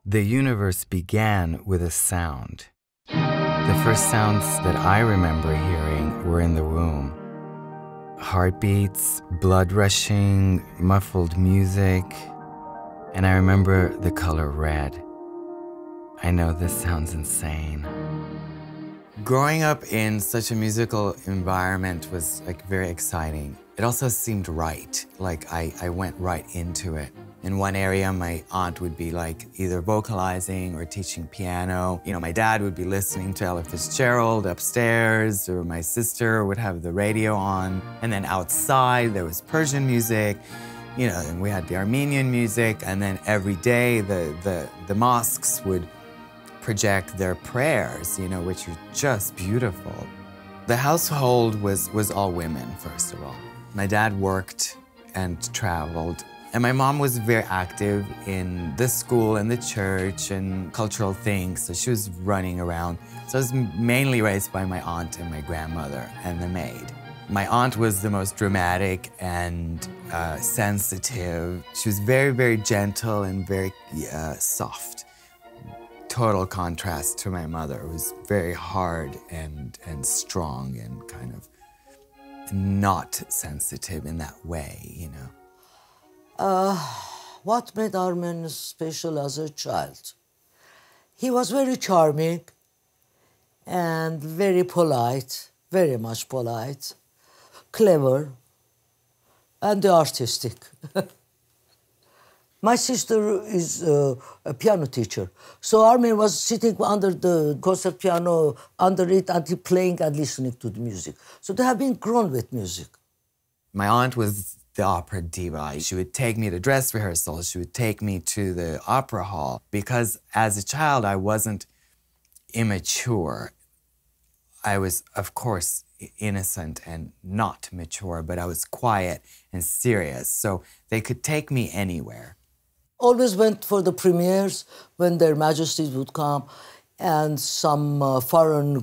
The universe began with a sound. The first sounds that I remember hearing were in the womb. Heartbeats, blood rushing, muffled music, and I remember the color red. I know this sounds insane. Growing up in such a musical environment was like very exciting. It also seemed right, like I went right into it. In one area, my aunt would be like either vocalizing or teaching piano. You know, my dad would be listening to Ella Fitzgerald upstairs, or my sister would have the radio on. And then outside, there was Persian music, you know, and we had the Armenian music. And then every day, the mosques would project their prayers, you know, which were just beautiful. The household was all women, first of all. My dad worked and traveled, and my mom was very active in the school and the church and cultural things, so she was running around. So I was mainly raised by my aunt and my grandmother and the maid. My aunt was the most dramatic and sensitive. She was very, very gentle and very soft. Total contrast to my mother, who was very hard and strong and kind of not sensitive in that way, you know. What made Armen special as a child? He was very charming and very polite, very much polite, clever, and artistic. My sister is a piano teacher. So Armen was sitting under the concert piano, under it, and he playing and listening to the music. So they have been grown with music. My aunt was the opera diva. She would take me to dress rehearsals. She would take me to the opera hall. Because as a child, I wasn't immature. I was, of course, innocent and not mature, but I was quiet and serious. So they could take me anywhere. Always went for the premieres when their majesties would come, and some foreign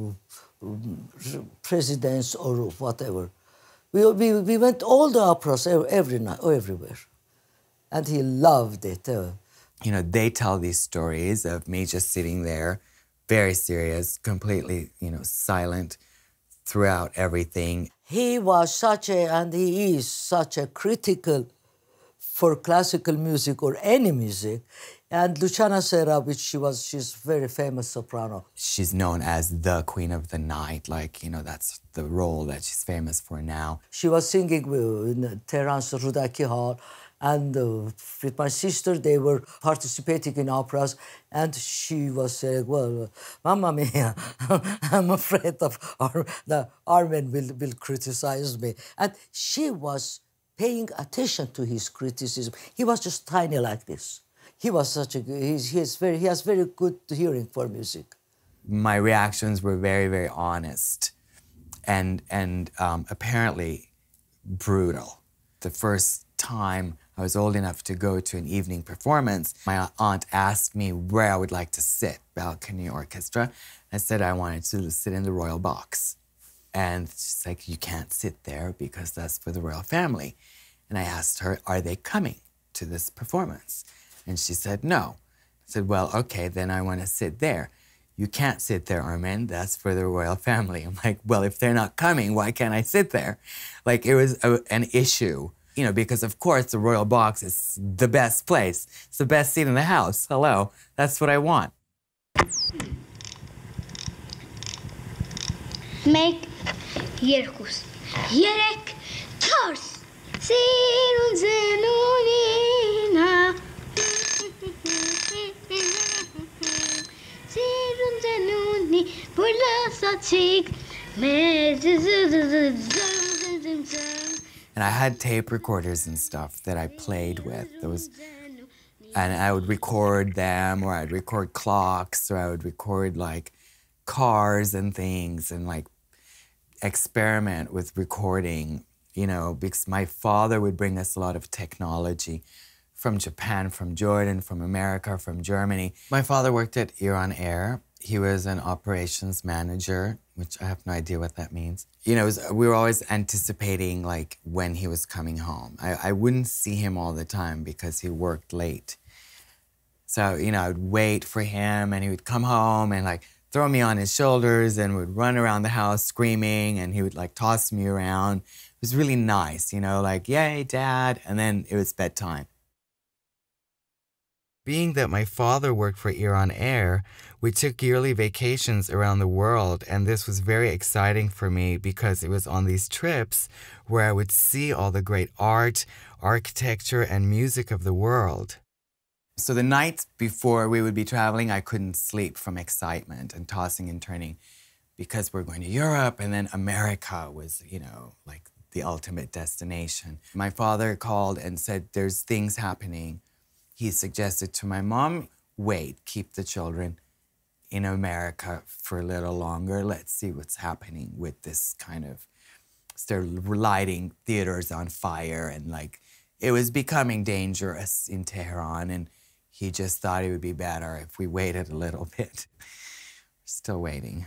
presidents or whatever. We went all the operas every night, everywhere. And he loved it. You know, they tell these stories of me just sitting there, very serious, completely, you know, silent throughout everything. He was such a, and he is such a critical for classical music or any music. And Luciana Serra, which she's very famous soprano. She's known as the Queen of the Night, like, you know, that's the role that she's famous for now. She was singing in Tehran's Rudaki Hall, and with my sister, they were participating in operas, and she was saying, well, Mamma Mia, I'm afraid of the Armen will criticize me. And she was paying attention to his criticism. He was just tiny like this. He was such a he has very good hearing for music. My reactions were very, very honest and apparently brutal. The first time I was old enough to go to an evening performance, my aunt asked me where I would like to sit, balcony orchestra. I said I wanted to sit in the royal box. And she's like, you can't sit there because that's for the royal family. And I asked her, are they coming to this performance? And she said, no. I said, well, okay, then I want to sit there. You can't sit there, Armen, that's for the royal family. I'm like, well, if they're not coming, why can't I sit there? Like, it was an issue, you know, because of course the royal box is the best place. It's the best seat in the house. Hello, that's what I want. Make երկուս, երեք, չորս, սիրուն զենունին հա, սիրուն զենունի, որ լասացիք, մեզ And I had tape recorders and stuff that I played with. And I would record them, or I'd record clocks, or I would record like cars and things, and like experiment with recording, you know, because my father would bring us a lot of technology from Japan, from Jordan, from America, from Germany. My father worked at Iran Air. He was an operations manager, which I have no idea what that means. You know, we were always anticipating like when he was coming home. I wouldn't see him all the time because he worked late. So, you know, I would wait for him and he would come home and like throw me on his shoulders and would run around the house screaming and he would like toss me around. It was really nice, you know, like, yay, Dad. And then it was bedtime. Being that my father worked for Iran Air, we took yearly vacations around the world, and this was very exciting for me because it was on these trips where I would see all the great art, architecture, and music of the world. So the nights before we would be traveling, I couldn't sleep from excitement and tossing and turning because we're going to Europe, and then America was, you know, like the ultimate destination. My father called and said, there's things happening. He suggested to my mom, wait, keep the children in America for a little longer. Let's see what's happening with this kind of, they're lighting theaters on fire and like, it was becoming dangerous in Tehran and he just thought it would be better if we waited a little bit. Still waiting.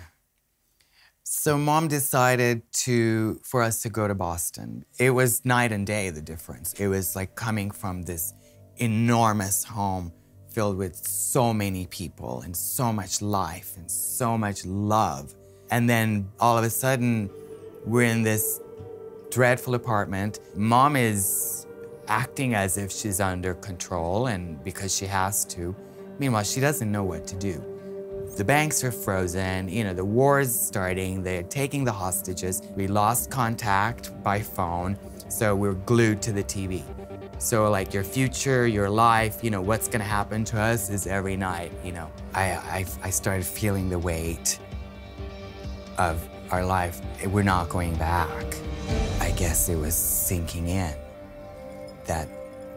So Mom decided for us to go to Boston. It was night and day, the difference. It was like coming from this enormous home filled with so many people and so much life and so much love. And then all of a sudden, we're in this dreadful apartment. Mom is acting as if she's under control and because she has to. Meanwhile, she doesn't know what to do. The banks are frozen, you know, the war is starting, they're taking the hostages. We lost contact by phone, so we're glued to the TV. So like your future, your life, you know, what's gonna happen to us is every night, you know. I started feeling the weight of our life. We're not going back. I guess it was sinking in that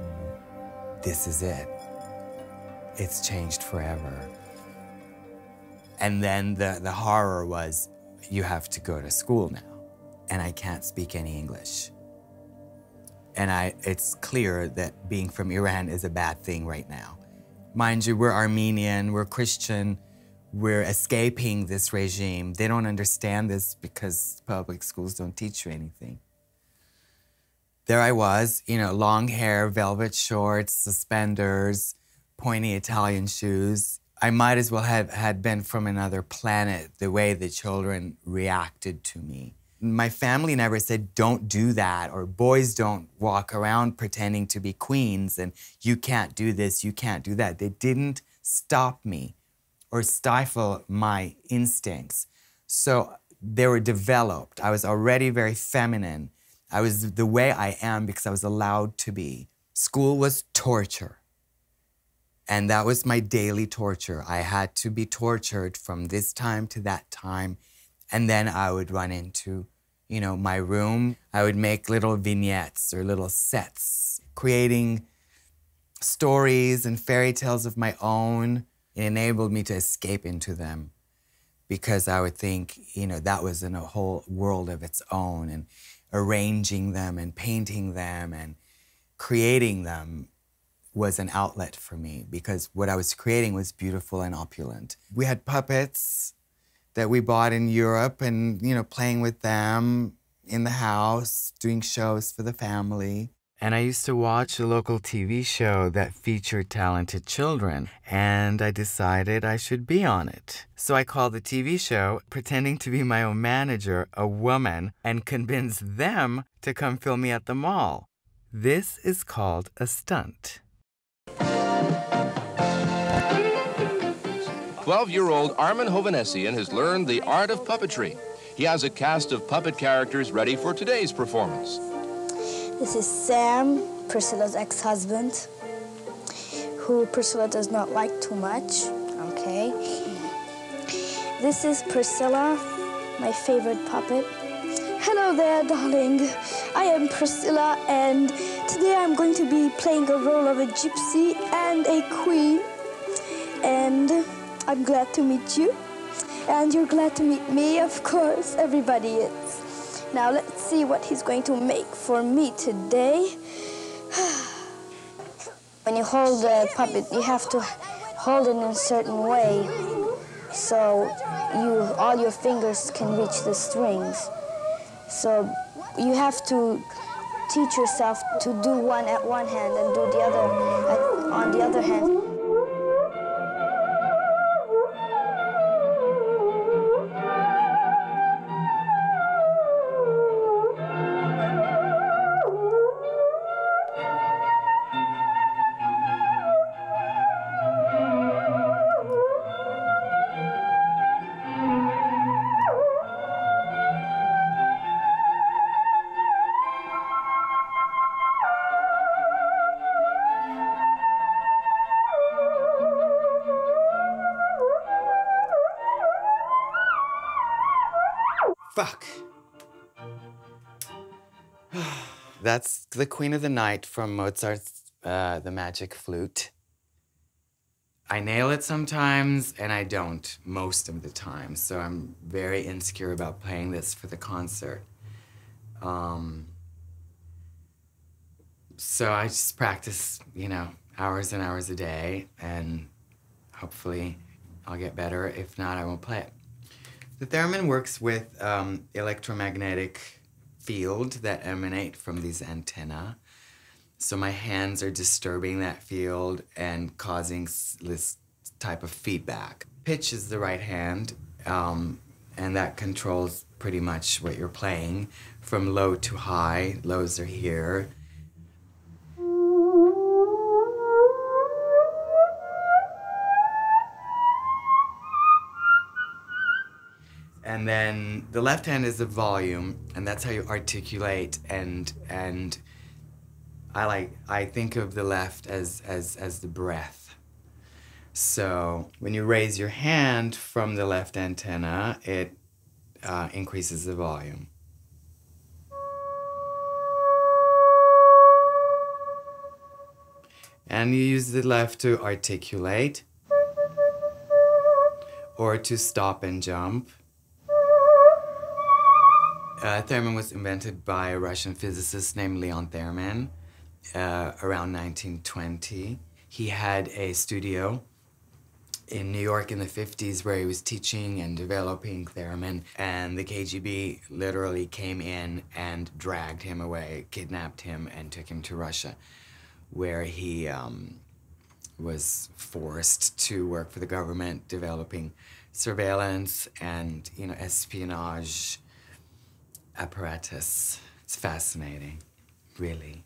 this is it. It's changed forever. And then the horror was, you have to go to school now, and I can't speak any English. And it's clear that being from Iran is a bad thing right now. Mind you, we're Armenian, we're Christian, we're escaping this regime. They don't understand this because public schools don't teach you anything. There I was, you know, long hair, velvet shorts, suspenders, pointy Italian shoes. I might as well have had been from another planet, the way the children reacted to me. My family never said, don't do that, or boys don't walk around pretending to be queens, and you can't do this, you can't do that. They didn't stop me or stifle my instincts. So they were developed. I was already very feminine. I was the way I am because I was allowed to be. School was torture. And that was my daily torture. I had to be tortured from this time to that time. And then I would run into, you know, my room. I would make little vignettes or little sets, creating stories and fairy tales of my own. It enabled me to escape into them because I would think, you know, that was in a whole world of its own, and arranging them and painting them and creating them was an outlet for me because what I was creating was beautiful and opulent. We had puppets that we bought in Europe and, you know, playing with them in the house, doing shows for the family. And I used to watch a local TV show that featured talented children, and I decided I should be on it. So I called the TV show, pretending to be my own manager, a woman, and convinced them to come film me at the mall. This is called a stunt. 12-year-old Armin Hovhanessian has learned the art of puppetry. He has a cast of puppet characters ready for today's performance. This is Sam, Priscilla's ex-husband, who Priscilla does not like too much, okay? This is Priscilla, my favorite puppet. Hello there, darling. I am Priscilla, and today I'm going to be playing a role of a gypsy and a queen. And I'm glad to meet you, and you're glad to meet me, of course. Everybody is. Now let's see what he's going to make for me today. When you hold the puppet, you have to hold it in a certain way so all your fingers can reach the strings. So you have to teach yourself to do one at one hand and do the other on the other hand. Fuck. That's the Queen of the Night from Mozart's The Magic Flute. I nail it sometimes, and I don't most of the time, so I'm very insecure about playing this for the concert. So I just practice, you know, hours and hours a day, and hopefully I'll get better. If not, I won't play it. The theremin works with electromagnetic field that emanate from these antennae. So my hands are disturbing that field and causing this type of feedback. Pitch is the right hand, and that controls pretty much what you're playing from low to high. Lows are here. And then the left hand is the volume, and that's how you articulate, and I think of the left as the breath. So when you raise your hand from the left antenna, it increases the volume. And you use the left to articulate or to stop and jump. Theremin was invented by a Russian physicist named Leon Theremin around 1920. He had a studio in New York in the 50s where he was teaching and developing theremin, and the KGB literally came in and dragged him away, kidnapped him, and took him to Russia, where he was forced to work for the government, developing surveillance and, you know, espionage apparatus. It's fascinating, really.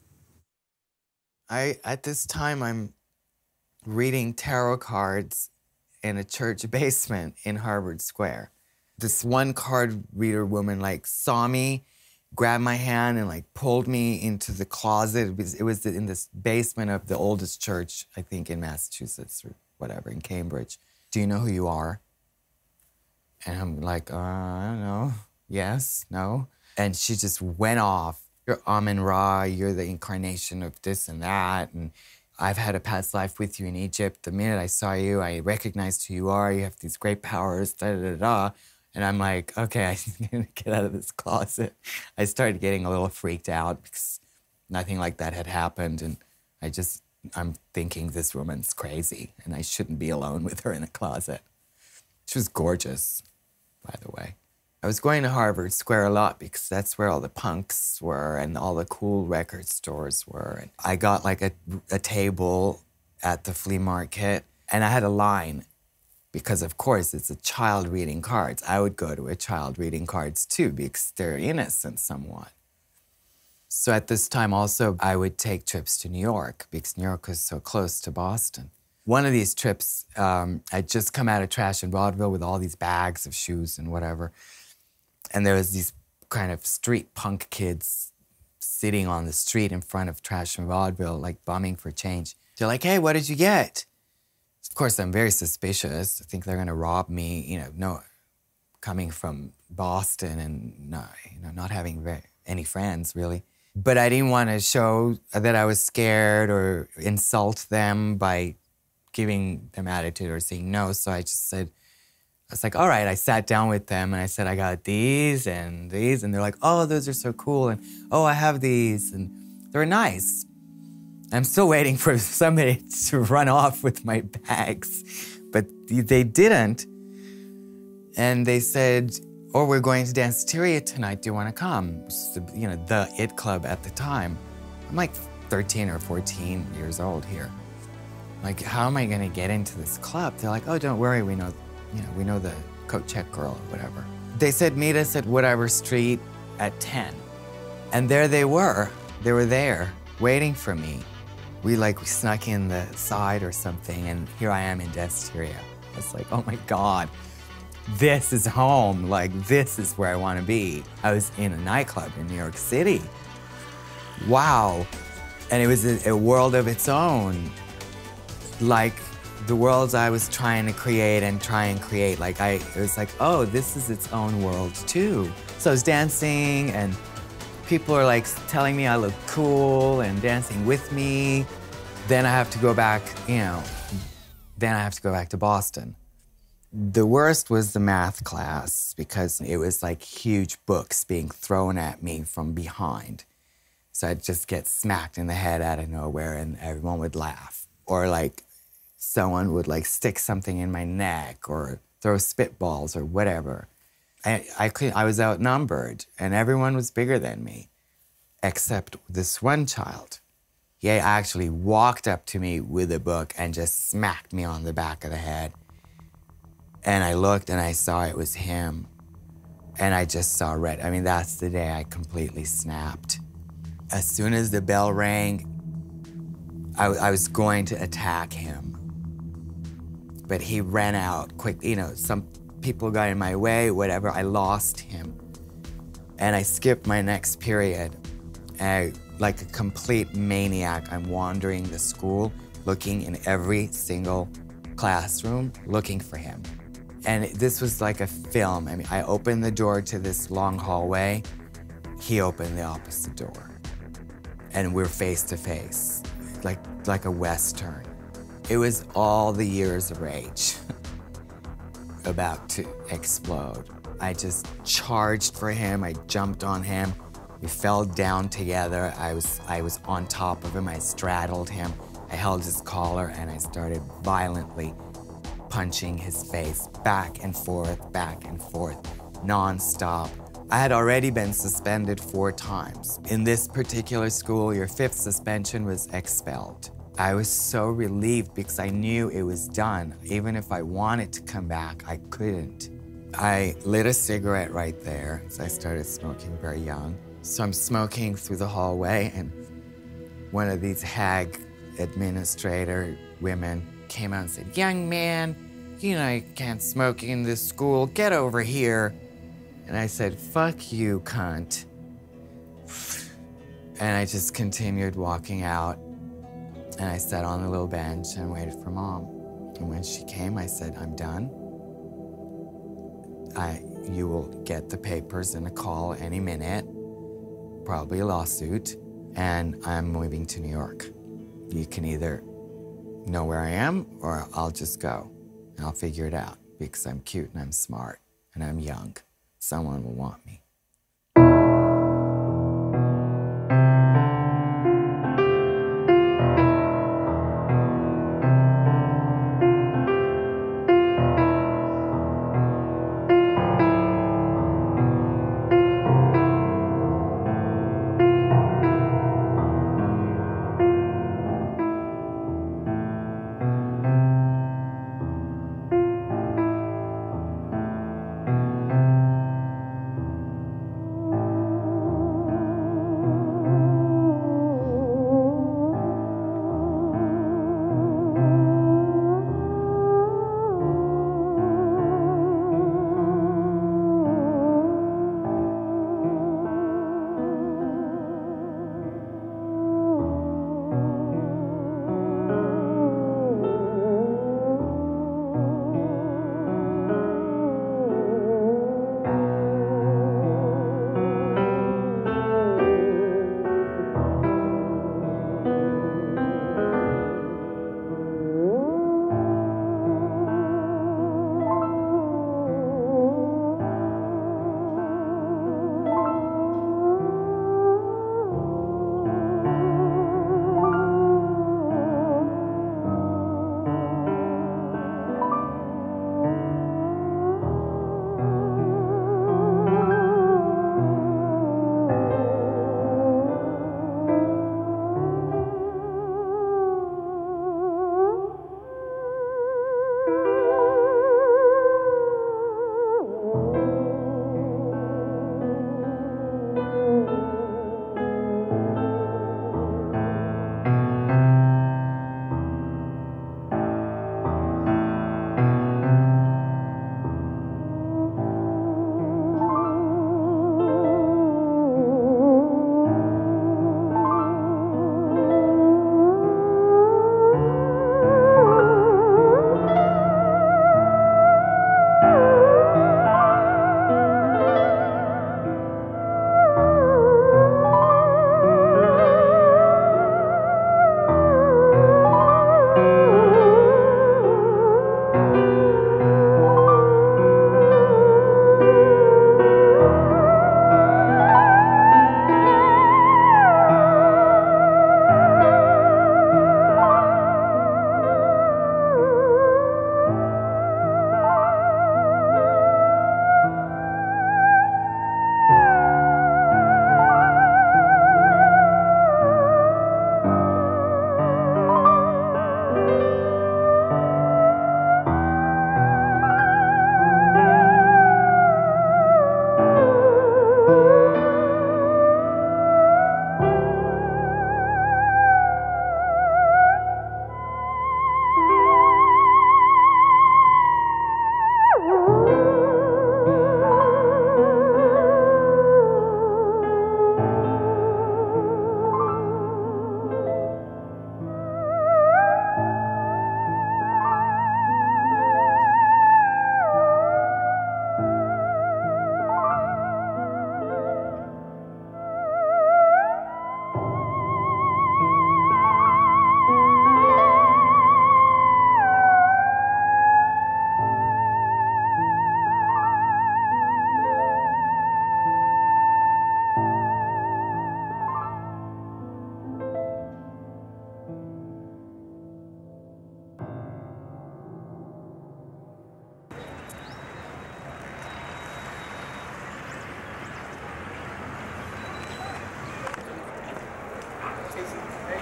At this time, I'm reading tarot cards in a church basement in Harvard Square. This one card reader woman like saw me, grabbed my hand and like pulled me into the closet. It was in this basement of the oldest church, I think in Massachusetts or whatever, in Cambridge. Do you know who you are? And I'm like, I don't know. Yes, no. And she just went off. You're Amun-Ra, you're the incarnation of this and that, and I've had a past life with you in Egypt. The minute I saw you, I recognized who you are. You have these great powers, da-da-da-da. And I'm like, okay, I'm gonna get out of this closet. I started getting a little freaked out because nothing like that had happened, and I'm thinking this woman's crazy, and I shouldn't be alone with her in a closet. She was gorgeous, by the way. I was going to Harvard Square a lot because that's where all the punks were and all the cool record stores were. And I got like a table at the flea market, and I had a line because, of course, it's a child reading cards. I would go to a child reading cards too because they're innocent somewhat. So at this time also, I would take trips to New York because New York was so close to Boston. One of these trips, I'd just come out of Trash and Vaudeville with all these bags of shoes and whatever. And there was these kind of street punk kids sitting on the street in front of Trash and Vaudeville, like bumming for change. They're like, hey, what did you get? Of course, I'm very suspicious. I think they're gonna rob me, you know, coming from Boston and not having any friends, really. But I didn't want to show that I was scared or insult them by giving them attitude or saying no, so I just said, I was like, all right, I sat down with them and I said, I got these, and they're like, oh, those are so cool, and oh, I have these, and they're nice. I'm still waiting for somebody to run off with my bags, but they didn't. And they said, oh, we're going to Danceteria tonight, do you want to come? Which is the It Club at the time. I'm like 13 or 14 years old here. Like, how am I gonna get into this club? They're like, oh, don't worry, we know the coat check girl or whatever. They said, meet us at whatever street at 10. And there they were. They were there, waiting for me. We snuck in the side or something, and here I am in Danceteria. I was like, oh my God, this is home. Like, this is where I want to be. I was in a nightclub in New York City. Wow. And it was a world of its own. Like the worlds I was trying to create and try and create, it was like, oh, this is its own world too. So I was dancing and people are like telling me I look cool and dancing with me. Then I have to go back, then I have to go back to Boston. The worst was the math class because it was like huge books being thrown at me from behind. So I'd just get smacked in the head out of nowhere and everyone would laugh. Or like someone would like stick something in my neck or throw spitballs or whatever. I was outnumbered and everyone was bigger than me, except this one child. He actually walked up to me with a book and just smacked me on the back of the head. And I looked and I saw it was him. And I just saw red. I mean, that's the day I completely snapped. As soon as the bell rang, I was going to attack him. But he ran out quick. Some people got in my way, whatever. I lost him. And I skipped my next period. And like a complete maniac, I'm wandering the school, looking in every single classroom, looking for him. And this was like a film. I mean, I opened the door to this long hallway. He opened the opposite door. And we're face to face, like a Western. It was all the years of rage about to explode. I just charged for him. I jumped on him. We fell down together. I was on top of him. I straddled him. I held his collar and I started violently punching his face back and forth, nonstop. I had already been suspended 4 times. In this particular school, your 5th suspension was expelled. I was so relieved because I knew it was done. Even if I wanted to come back, I couldn't. I lit a cigarette right there, so I started smoking very young. So I'm smoking through the hallway, and one of these hag administrator women came out and said, "Young man, you can't smoke in this school. Get over here." And I said, "Fuck you, cunt." And I just continued walking out. And I sat on a little bench and waited for Mom. And when she came, I said, "I'm done. You will get the papers and a call any minute, probably a lawsuit, and I'm moving to New York. You can either know where I am or I'll just go and I'll figure it out because I'm cute and I'm smart and I'm young. Someone will want me."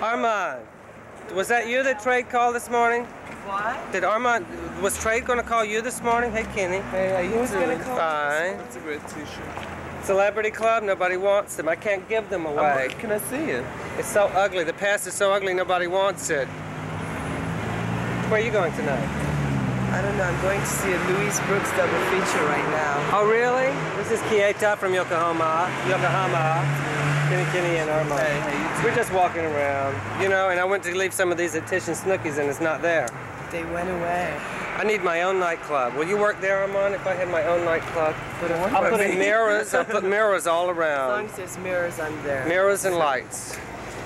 Armand, was that you that Trade called this morning? What? Did Armand, was Trade going to call you this morning? Hey, Kenny. Hey, how you doing? Who's going to call? Fine. That's a great t-shirt. Celebrity Club, nobody wants them. I can't give them away. Can I see it? It's so ugly. The past is so ugly, nobody wants it. Where are you going tonight? I don't know. I'm going to see a Louise Brooks double feature right now. Oh, really? This is Kieta from Yokohama. Kenny and Armand. Hey, how you doing? We're just walking around, you know, and I went to leave some of these at Tish and Snooki's and it's not there. They went away. I need my own nightclub. Will you work there, Armand, if I had my own nightclub? I'll put in mirrors. I'll put mirrors all As around. long as there's mirrors, I'm there. Mirrors and lights.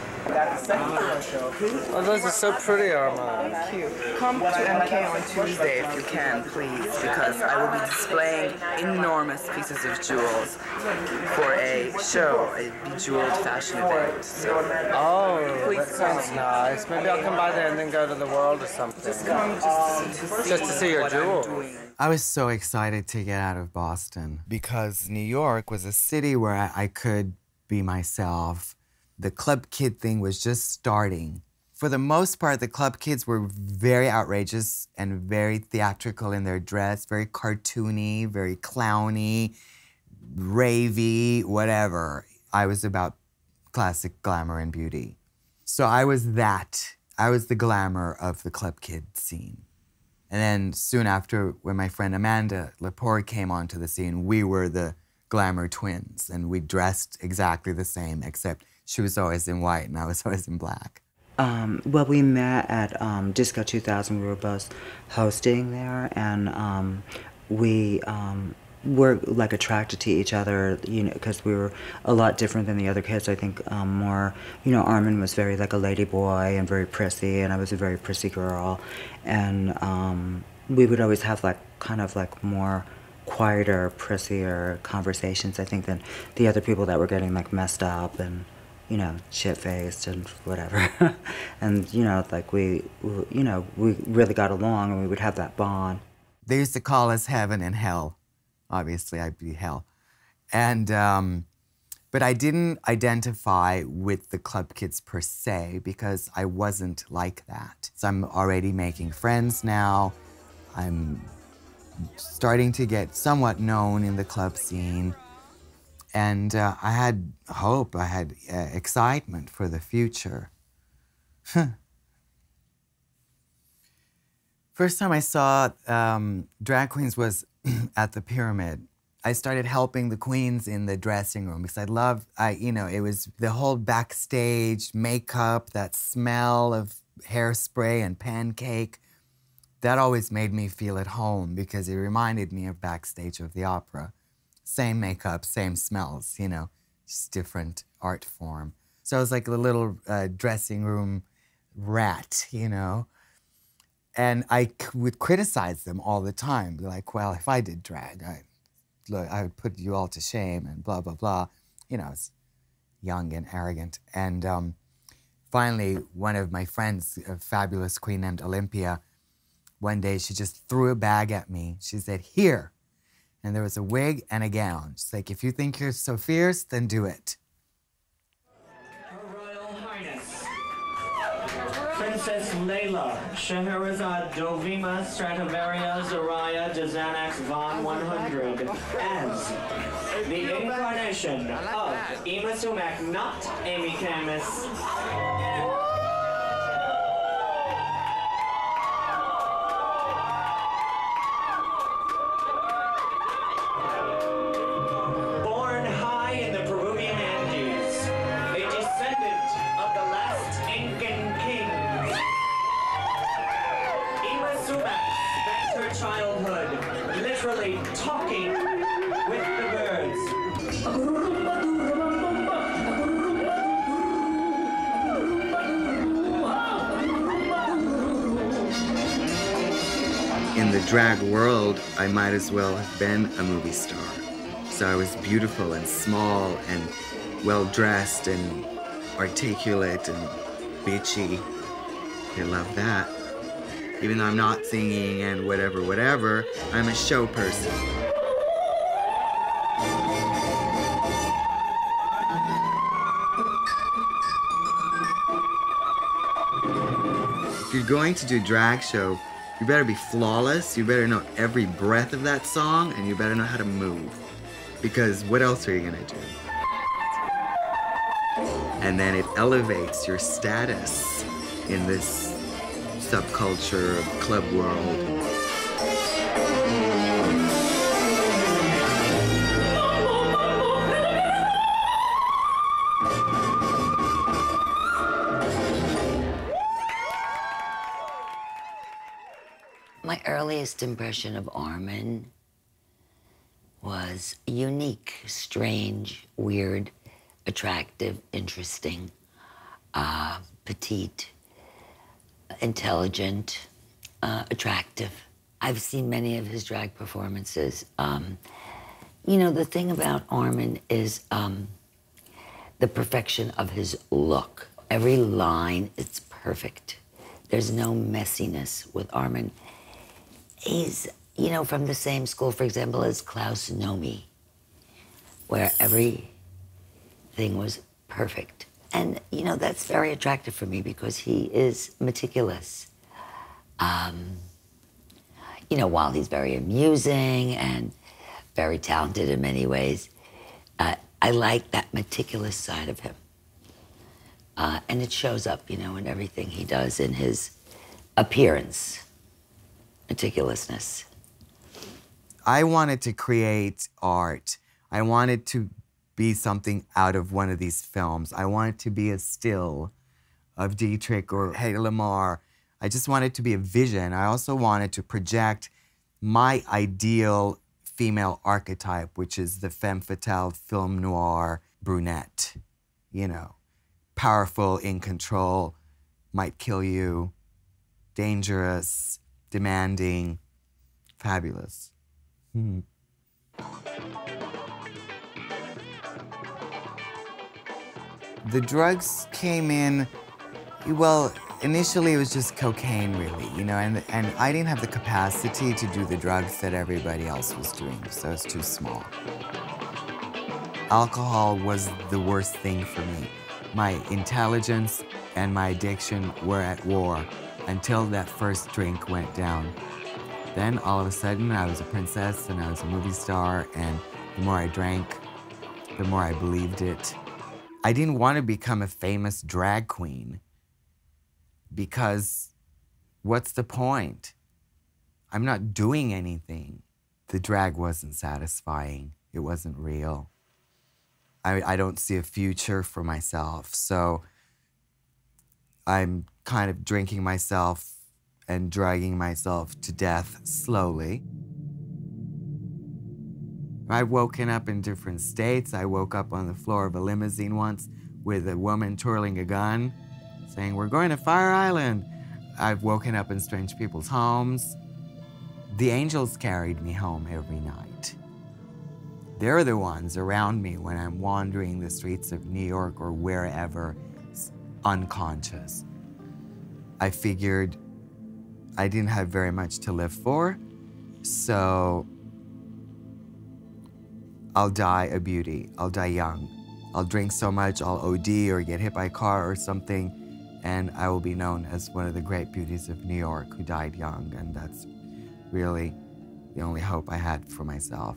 Oh, those are so pretty, Armand. Thank you. Come to MK on Tuesday if you can, please, because I will be displaying enormous pieces of jewels for a show, a bejeweled fashion event. So, Oh, that sounds nice. Maybe I'll come by there and then go to the World or something. just come just to see your what I'm jewels. doing. I was so excited to get out of Boston because New York was a city where I could be myself. The club kid thing was just starting. For the most part, the club kids were very outrageous and very theatrical in their dress, very cartoony, very clowny, ravey, whatever. I was about classic glamour and beauty. So I was that. I was the glamour of the club kid scene. And then soon after, when my friend Amanda Lepore came onto the scene, we were the glamour twins, and we dressed exactly the same, except she was always in white and I was always in black. Well, we met at Disco 2000. We were both hosting there, and we were like attracted to each other, you know, because we were a lot different than the other kids. I think more, you know, Armin was very like a lady boy and very prissy, and I was a very prissy girl, and we would always have like kind of like more quieter, prissier conversations, I think, than the other people that were getting like messed up and, you know, shit-faced and whatever. And, you know, like we really got along and we would have that bond. They used to call us heaven and hell. Obviously, I'd be hell. And, but I didn't identify with the club kids per se because I wasn't like that. So I'm already making friends now. I'm starting to get somewhat known in the club scene. And I had hope, I had excitement for the future. First time I saw drag queens was at the Pyramid. I started helping the queens in the dressing room because you know, it was the whole backstage makeup, that smell of hairspray and pancake. That always made me feel at home because it reminded me of backstage of the opera. Same makeup, same smells, you know, just different art form. So I was like a little dressing room rat, you know. And I would criticize them all the time, be like, well, if I did drag, I would put you all to shame and blah, blah, blah. You know, I was young and arrogant. And finally, one of my friends, a fabulous queen named Olympia, one day she just threw a bag at me. She said, here. And there was a wig and a gown. She's like, if you think you're so fierce, then do it. Her Royal Highness, Princess Layla Scheherazade Dovima Stradivaria Zoraya de Xanax Von 100 as the incarnation of Ima Sumac, not Amy Camus. Talking with the birds. In the drag world, I might as well have been a movie star. So I was beautiful and small and well-dressed and articulate and bitchy. I love that. Even though I'm not singing and whatever, I'm a show person. if you're going to do drag show, you better be flawless, you better know every breath of that song, and you better know how to move. Because what else are you gonna do? And then it elevates your status in this subculture of club world. My earliest impression of Armin was unique, strange, weird, attractive, interesting, petite, intelligent, attractive. I've seen many of his drag performances. You know, the thing about Armin is the perfection of his look. Every line, it's perfect. There's no messiness with Armin. He's, you know, from the same school, for example, as Klaus Nomi, where everything was perfect. And, you know, that's very attractive for me because he is meticulous. You know, while he's very amusing and very talented in many ways, I like that meticulous side of him. And it shows up, you know, in everything he does in his appearance. Meticulousness. I wanted to create art. I wanted to be something out of one of these films. I wanted to be a still of Dietrich or Hedy Lamarr. I just wanted to be a vision. I also wanted to project my ideal female archetype, which is the femme fatale film noir brunette. You know, powerful, in control, might kill you, dangerous, demanding, fabulous. The drugs came in, well, initially it was just cocaine, really, you know, and I didn't have the capacity to do the drugs that everybody else was doing, so it's too small. Alcohol was the worst thing for me. My intelligence and my addiction were at war until that first drink went down. Then all of a sudden I was a princess and I was a movie star, and the more I drank, the more I believed it. I didn't want to become a famous drag queen because what's the point? I'm not doing anything. The drag wasn't satisfying. It wasn't real. I don't see a future for myself, so I'm kind of drinking myself and dragging myself to death slowly. I've woken up in different states. I woke up on the floor of a limousine once with a woman twirling a gun, saying, "We're going to Fire Island." I've woken up in strange people's homes. The angels carried me home every night. They're the ones around me when I'm wandering the streets of New York or wherever, unconscious. I figured I didn't have very much to live for, so I'll die a beauty. I'll die young. I'll drink so much I'll OD or get hit by a car or something, and I will be known as one of the great beauties of New York who died young, and that's really the only hope I had for myself.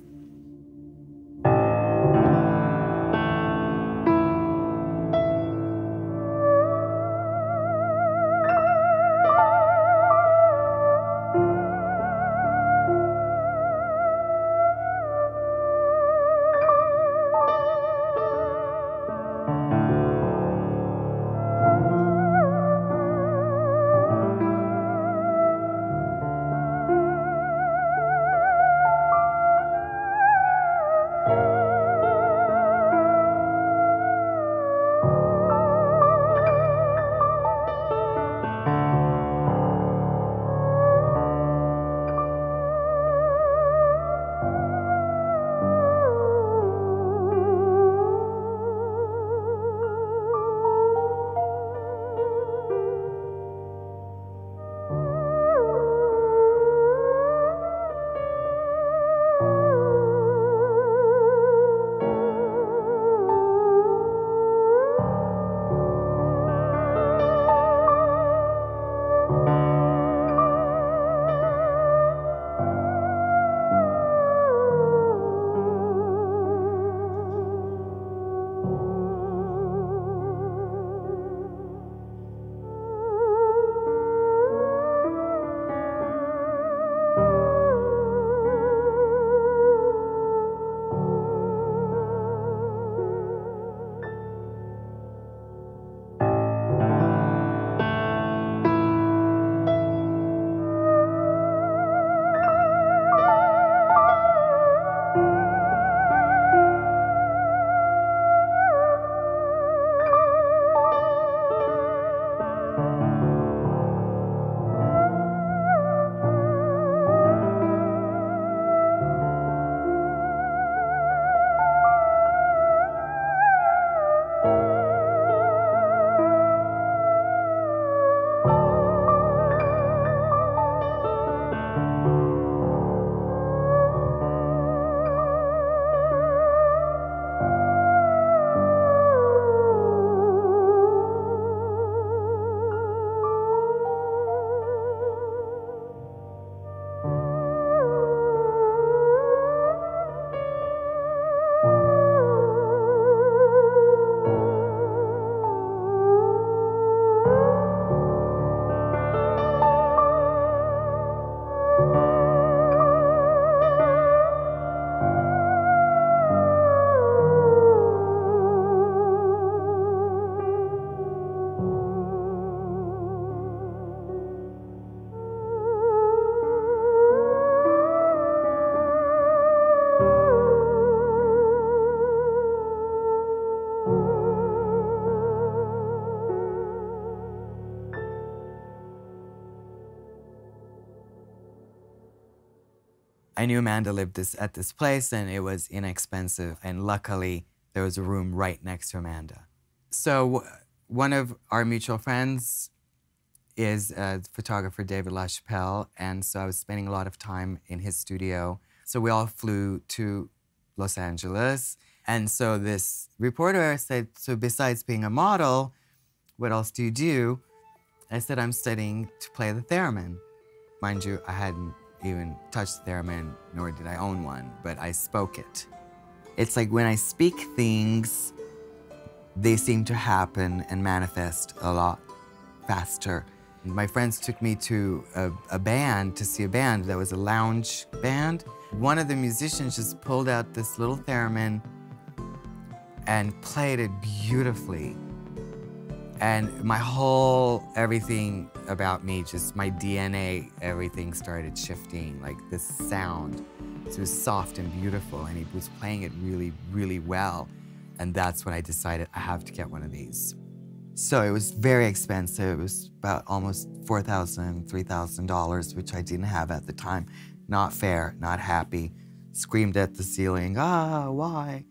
I knew Amanda lived at this place, and it was inexpensive, and luckily there was a room right next to Amanda. So one of our mutual friends is photographer David LaChapelle, and so I was spending a lot of time in his studio. So we all flew to Los Angeles, and so this reporter said, so besides being a model, what else do you do? I said, I'm studying to play the theremin. Mind you, I hadn't even touched the theremin, nor did I own one, but I spoke it. It's like when I speak things, they seem to happen and manifest a lot faster. My friends took me to a band, to see a band that was a lounge band. One of the musicians just pulled out this little theremin and played it beautifully. And my whole, everything about me, just my DNA, everything started shifting, like this sound. So it was soft and beautiful, and he was playing it really, really well. And that's when I decided I have to get one of these. So it was very expensive. It was about almost $4,000, $3,000, which I didn't have at the time. Not fair, not happy. Screamed at the ceiling, ah, why?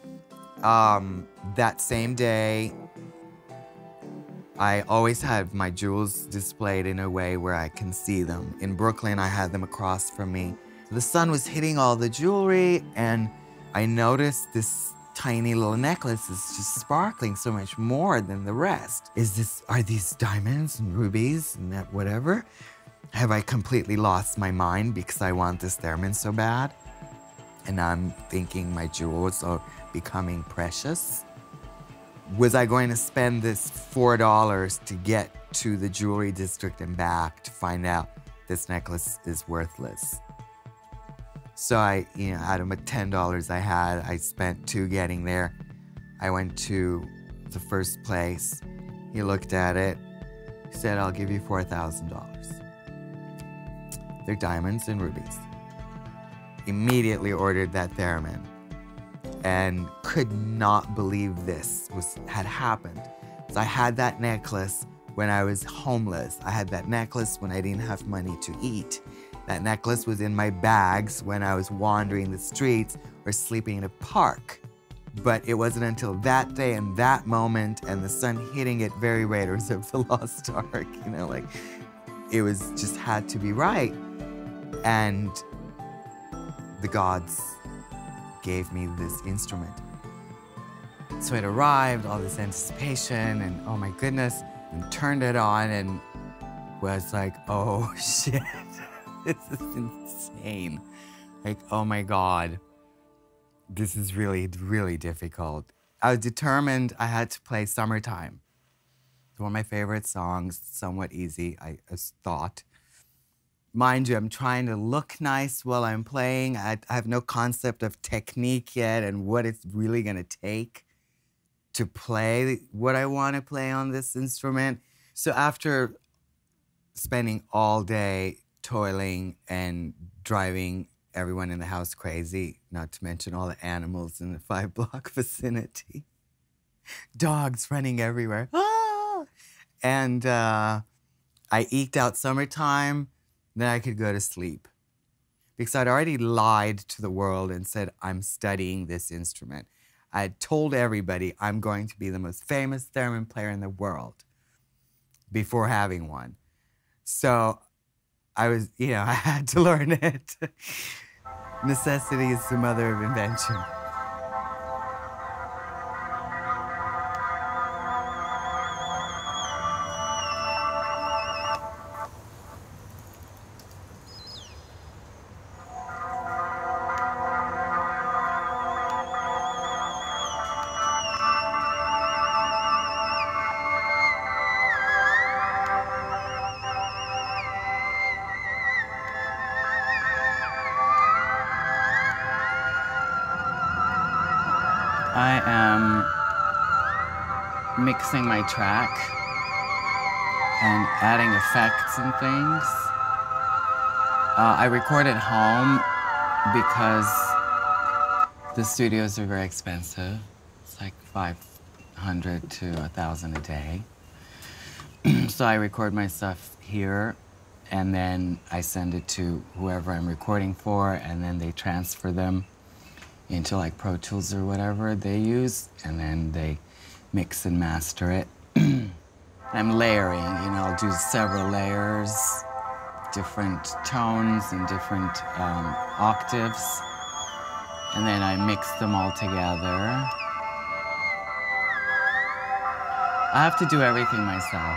That same day, I always had my jewels displayed in a way where I can see them. In Brooklyn, I had them across from me. The sun was hitting all the jewelry, and I noticed this tiny little necklace is just sparkling so much more than the rest. Are these diamonds and rubies and that whatever? Have I completely lost my mind because I want this theremin so bad? And I'm thinking my jewels are becoming precious. Was I going to spend this $4 to get to the jewelry district and back to find out this necklace is worthless? So I, out of the $10 I had, I spent $2 getting there. I went to the first place. He looked at it. He said, I'll give you $4,000. They're diamonds and rubies. Immediately ordered that theremin and could not believe this had happened. So I had that necklace when I was homeless. I had that necklace when I didn't have money to eat. That necklace was in my bags when I was wandering the streets or sleeping in a park. But it wasn't until that day and that moment and the sun hitting it, very Raiders of the Lost Ark, like it was just had to be right. And the gods gave me this instrument. So it arrived, all this anticipation, and oh my goodness, and turned it on and was like, oh shit. This is insane. Like, oh my God, this is really, really difficult. I was determined I had to play Summertime. It's one of my favorite songs, somewhat easy, I thought. Mind you, I'm trying to look nice while I'm playing. I have no concept of technique yet and what it's really gonna take to play what I wanna play on this instrument. So after spending all day toiling and driving everyone in the house crazy, not to mention all the animals in the 5-block vicinity. Dogs running everywhere. Ah! And I eked out Summertime, then I could go to sleep. Because I'd already lied to the world and said, I'm studying this instrument. I had told everybody I'm going to be the most famous theremin player in the world before having one. So I was, I had to learn it. Necessity is the mother of invention. I am mixing my track and adding effects and things. I record at home because the studios are very expensive. It's like $500 to $1,000 a day. So I record my stuff here and then I send it to whoever I'm recording for, and then they transfer them into like Pro Tools or whatever they use, and then they mix and master it. I'm layering, you know, I'll do several layers, different tones and different octaves, and then I mix them all together. I have to do everything myself.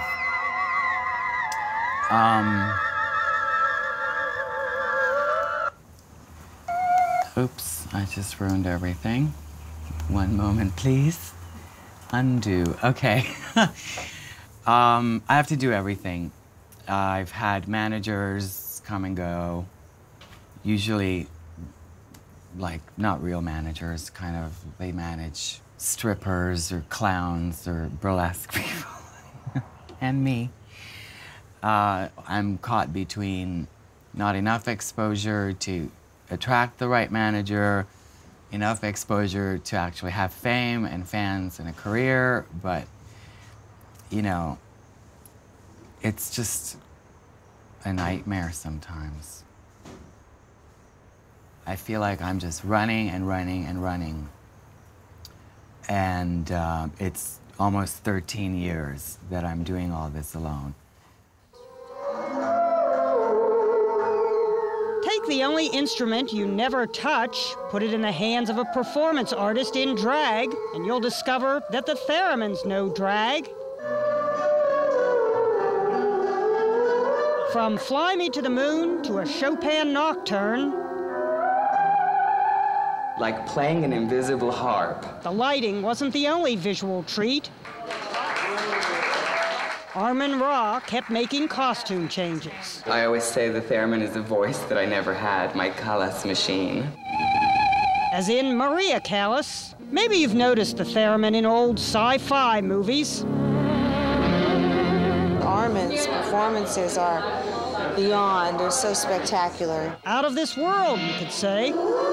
Oops, I just ruined everything. One moment, please. Undo, okay. I have to do everything. I've had managers come and go, usually like not real managers, kind of, they manage strippers or clowns or burlesque people, and me. I'm caught between not enough exposure to attract the right manager, enough exposure to actually have fame and fans and a career, but, you know, it's just a nightmare sometimes. I feel like I'm just running and running and running. And it's almost 13 years that I'm doing all this alone. Take the only instrument you never touch, put it in the hands of a performance artist in drag, and you'll discover that the theremin's no drag. From Fly Me to the Moon to a Chopin nocturne, Like playing an invisible harp. the lighting wasn't the only visual treat. Armin Ra kept making costume changes. I always say the theremin is a voice that I never had, my Callas machine. As in Maria Callas. Maybe you've noticed the theremin in old sci-fi movies. Armin's performances are beyond, they're so spectacular. Out of this world, you could say.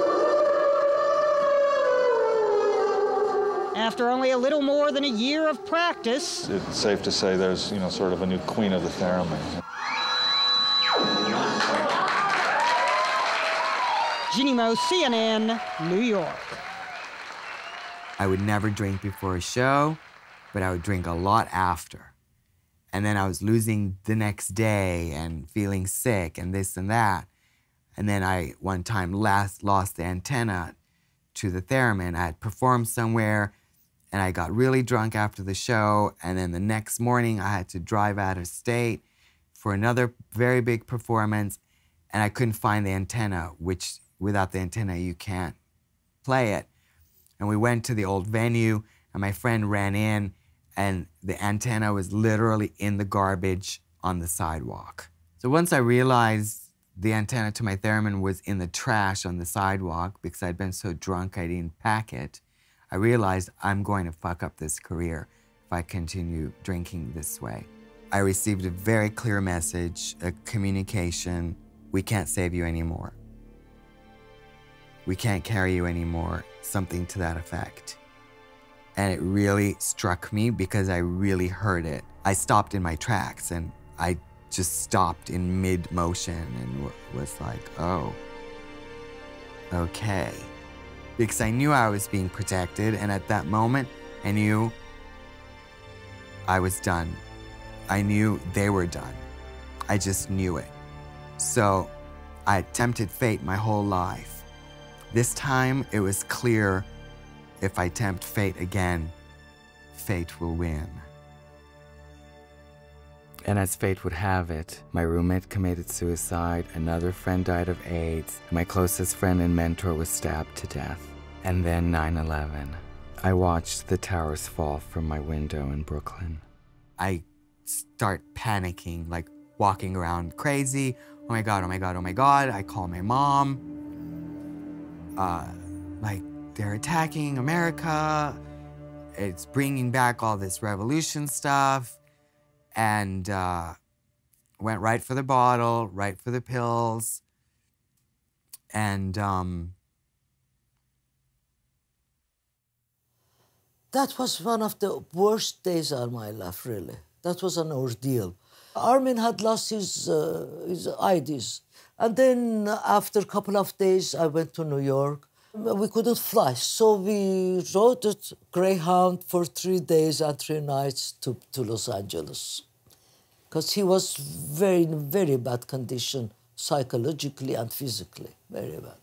After only a little more than a year of practice, It's safe to say there's, you know, sort of a new queen of the theremin. Jeannie Mo, CNN, New York. I would never drink before a show, but I would drink a lot after. And then I was losing the next day and feeling sick and this and that. And then I, one time, lost the antenna to the theremin. I had performed somewhere, and I got really drunk after the show, and then the next morning I had to drive out of state for another very big performance, and I couldn't find the antenna, which without the antenna you can't play it. And we went to the old venue, and my friend ran in, and the antenna was literally in the garbage on the sidewalk. So once I realized the antenna to my theremin was in the trash on the sidewalk because I'd been so drunk I didn't pack it, I realized I'm going to fuck up this career if I continue drinking this way. I received a very clear message, a communication: we can't save you anymore. We can't carry you anymore, something to that effect. And it really struck me because I really heard it. I stopped in my tracks, and I just stopped in mid-motion and was like, oh, okay. Because I knew I was being protected, and at that moment, I knew I was done. I knew they were done. I just knew it. So I tempted fate my whole life. This time, it was clear, if I tempt fate again, fate will win. And as fate would have it, my roommate committed suicide, another friend died of AIDS, and my closest friend and mentor was stabbed to death. And then 9/11. I watched the towers fall from my window in Brooklyn. I start panicking, like walking around crazy. Oh my God, oh my God, oh my God. I call my mom. Like, they're attacking America. It's bringing back all this revolution stuff. And went right for the bottle, right for the pills. And that was one of the worst days of my life, really. That was an ordeal. Armin had lost his IDs. And then after a couple of days, I went to New York. We couldn't fly, so we rode a Greyhound for 3 days and 3 nights to Los Angeles. Because he was in very bad condition, psychologically and physically, very bad.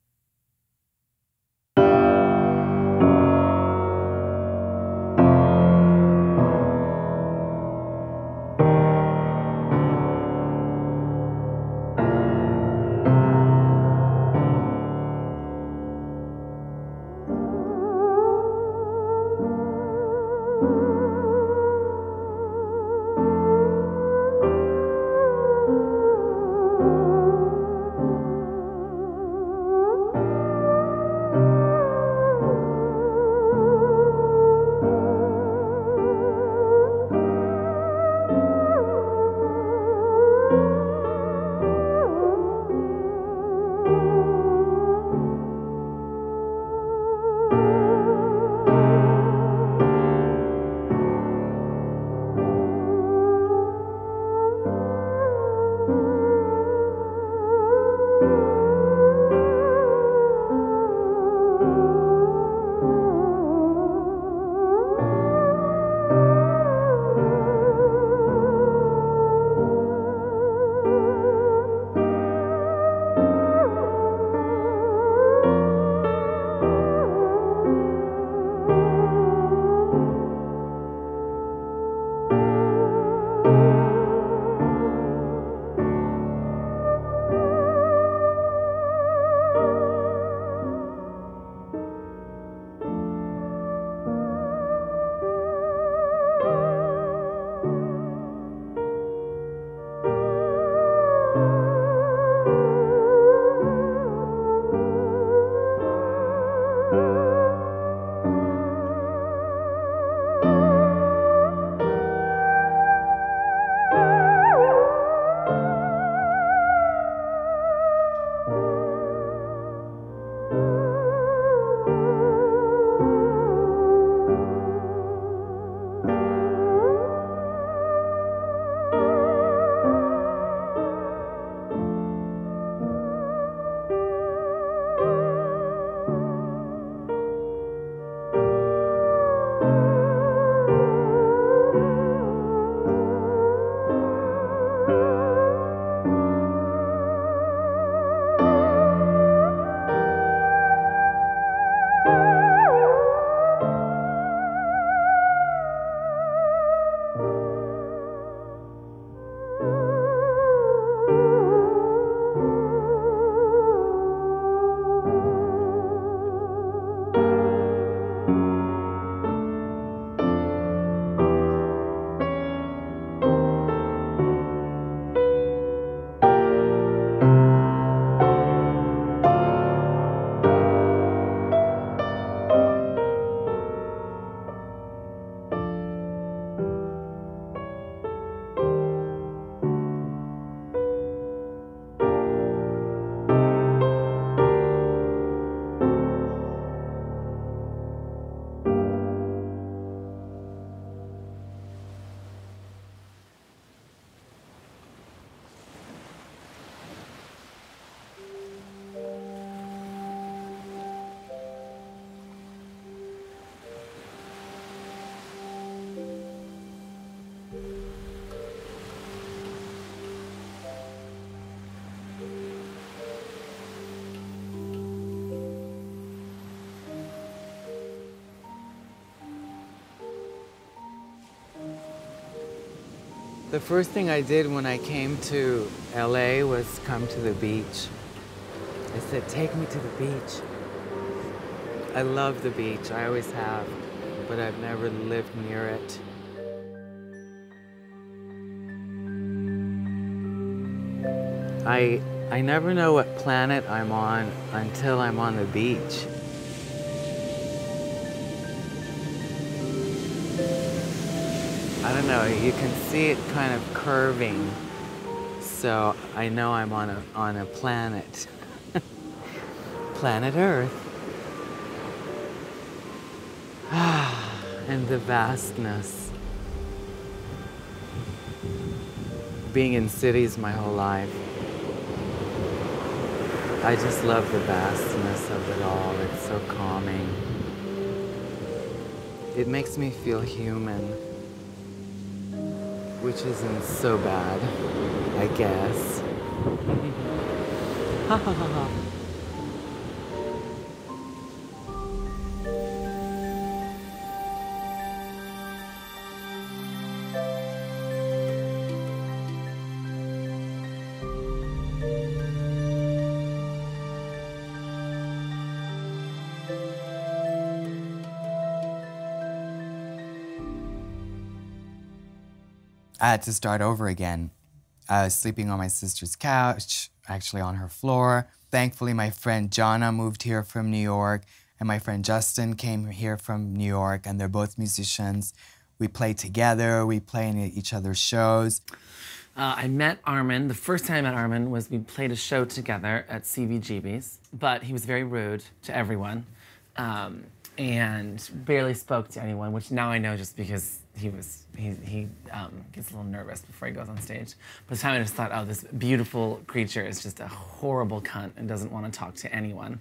The first thing I did when I came to LA was come to the beach. I said, take me to the beach. I love the beach, I always have, but I've never lived near it. I never know what planet I'm on until I'm on the beach. I don't know, you can see it kind of curving, so I know I'm on a planet. Planet Earth. And the vastness. being in cities my whole life. I just love the vastness of it all. It's so calming. It makes me feel human, which isn't so bad, I guess. Ha ha ha ha. I had to start over again. I was sleeping on my sister's couch, actually on her floor. Thankfully, my friend Jana moved here from New York, and my friend Justin came here from New York, and they're both musicians. We play together, we play in each other's shows. I met Armin. The first time I met Armin was we played a show together at CBGB's, but he was very rude to everyone and barely spoke to anyone, which now I know just because he gets a little nervous before he goes on stage. But at the time I just thought, oh, this beautiful creature is just a horrible cunt and doesn't want to talk to anyone.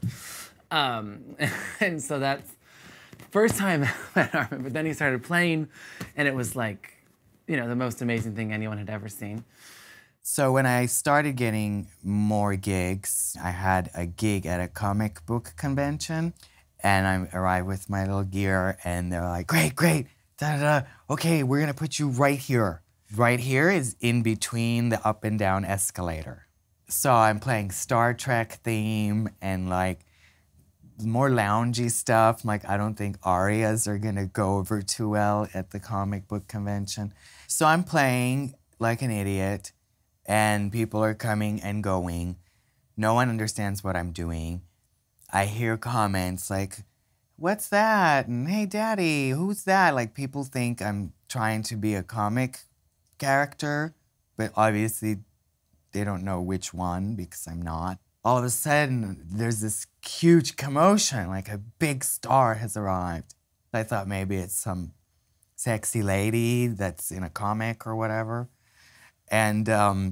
And so that's the first time I met Armin, but then he started playing and it was like, you know, the most amazing thing anyone had ever seen. So when I started getting more gigs, I had a gig at a comic book convention and I arrived with my little gear and they're like, great, great. Da-da-da. Okay, we're gonna put you right here. Right here is in between the up and down escalator. So I'm playing Star Trek theme and like more loungy stuff. Like I don't think arias are gonna go over too well at the comic book convention. So I'm playing like an idiot and people are coming and going. No one understands what I'm doing. I hear comments like, what's that? And hey, daddy, who's that? Like people think I'm trying to be a comic character, but obviously they don't know which one because I'm not. All of a sudden, there's this huge commotion, like a big star has arrived. I thought maybe it's some sexy lady that's in a comic or whatever. And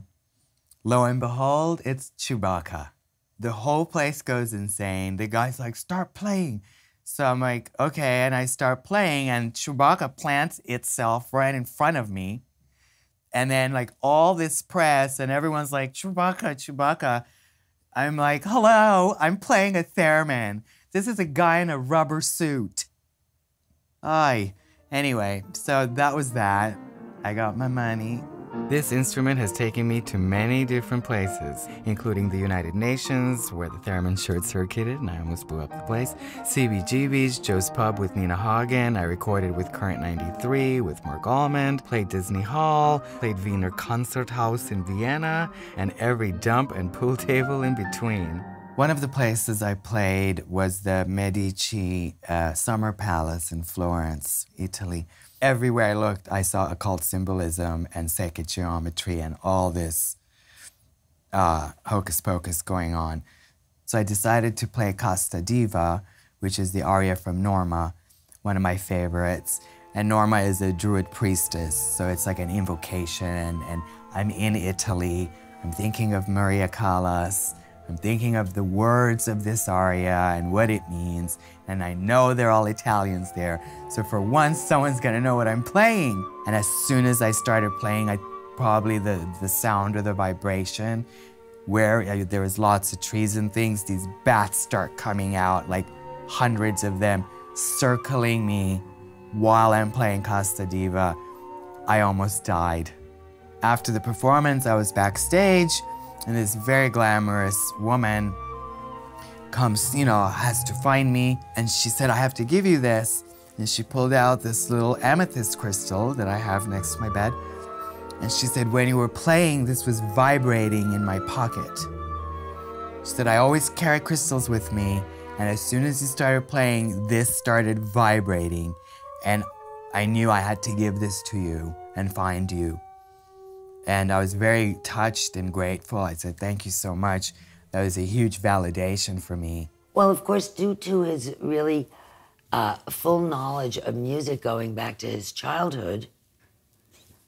lo and behold, it's Chewbacca. The whole place goes insane. The guy's like, start playing. So I'm like, okay, and I start playing, and Chewbacca plants itself right in front of me. And then, like, all this press, and everyone's like, Chewbacca, Chewbacca. I'm like, hello, I'm playing a theremin. This is a guy in a rubber suit. Aye. Anyway, so that was that. I got my money. This instrument has taken me to many different places, including the United Nations, where the theremin short-circuited and I almost blew up the place, CBGB's, Joe's Pub with Nina Hagen, I recorded with Current 93 with Mark Almond, played Disney Hall, played Wiener Konzerthaus in Vienna, and every dump and pool table in between. One of the places I played was the Medici Summer Palace in Florence, Italy. Everywhere I looked, I saw occult symbolism and sacred geometry and all this hocus pocus going on. So I decided to play Casta Diva, which is the aria from Norma, one of my favorites. And Norma is a druid priestess, so it's like an invocation, and I'm in Italy. I'm thinking of Maria Callas. I'm thinking of the words of this aria and what it means, and I know they're all Italians there, so for once someone's gonna know what I'm playing. And as soon as I started playing, probably the sound or the vibration, where there was lots of trees and things, these bats start coming out, like hundreds of them, circling me while I'm playing Casta Diva. I almost died. After the performance, I was backstage, and this very glamorous woman comes, has to find me. And she said, I have to give you this. And she pulled out this little amethyst crystal that I have next to my bed. And she said, when you were playing, this was vibrating in my pocket. She said, I always carry crystals with me. And as soon as you started playing, this started vibrating. And I knew I had to give this to you and find you. And I was very touched and grateful. I said, thank you so much. That was a huge validation for me. Well, of course, due to his really full knowledge of music going back to his childhood,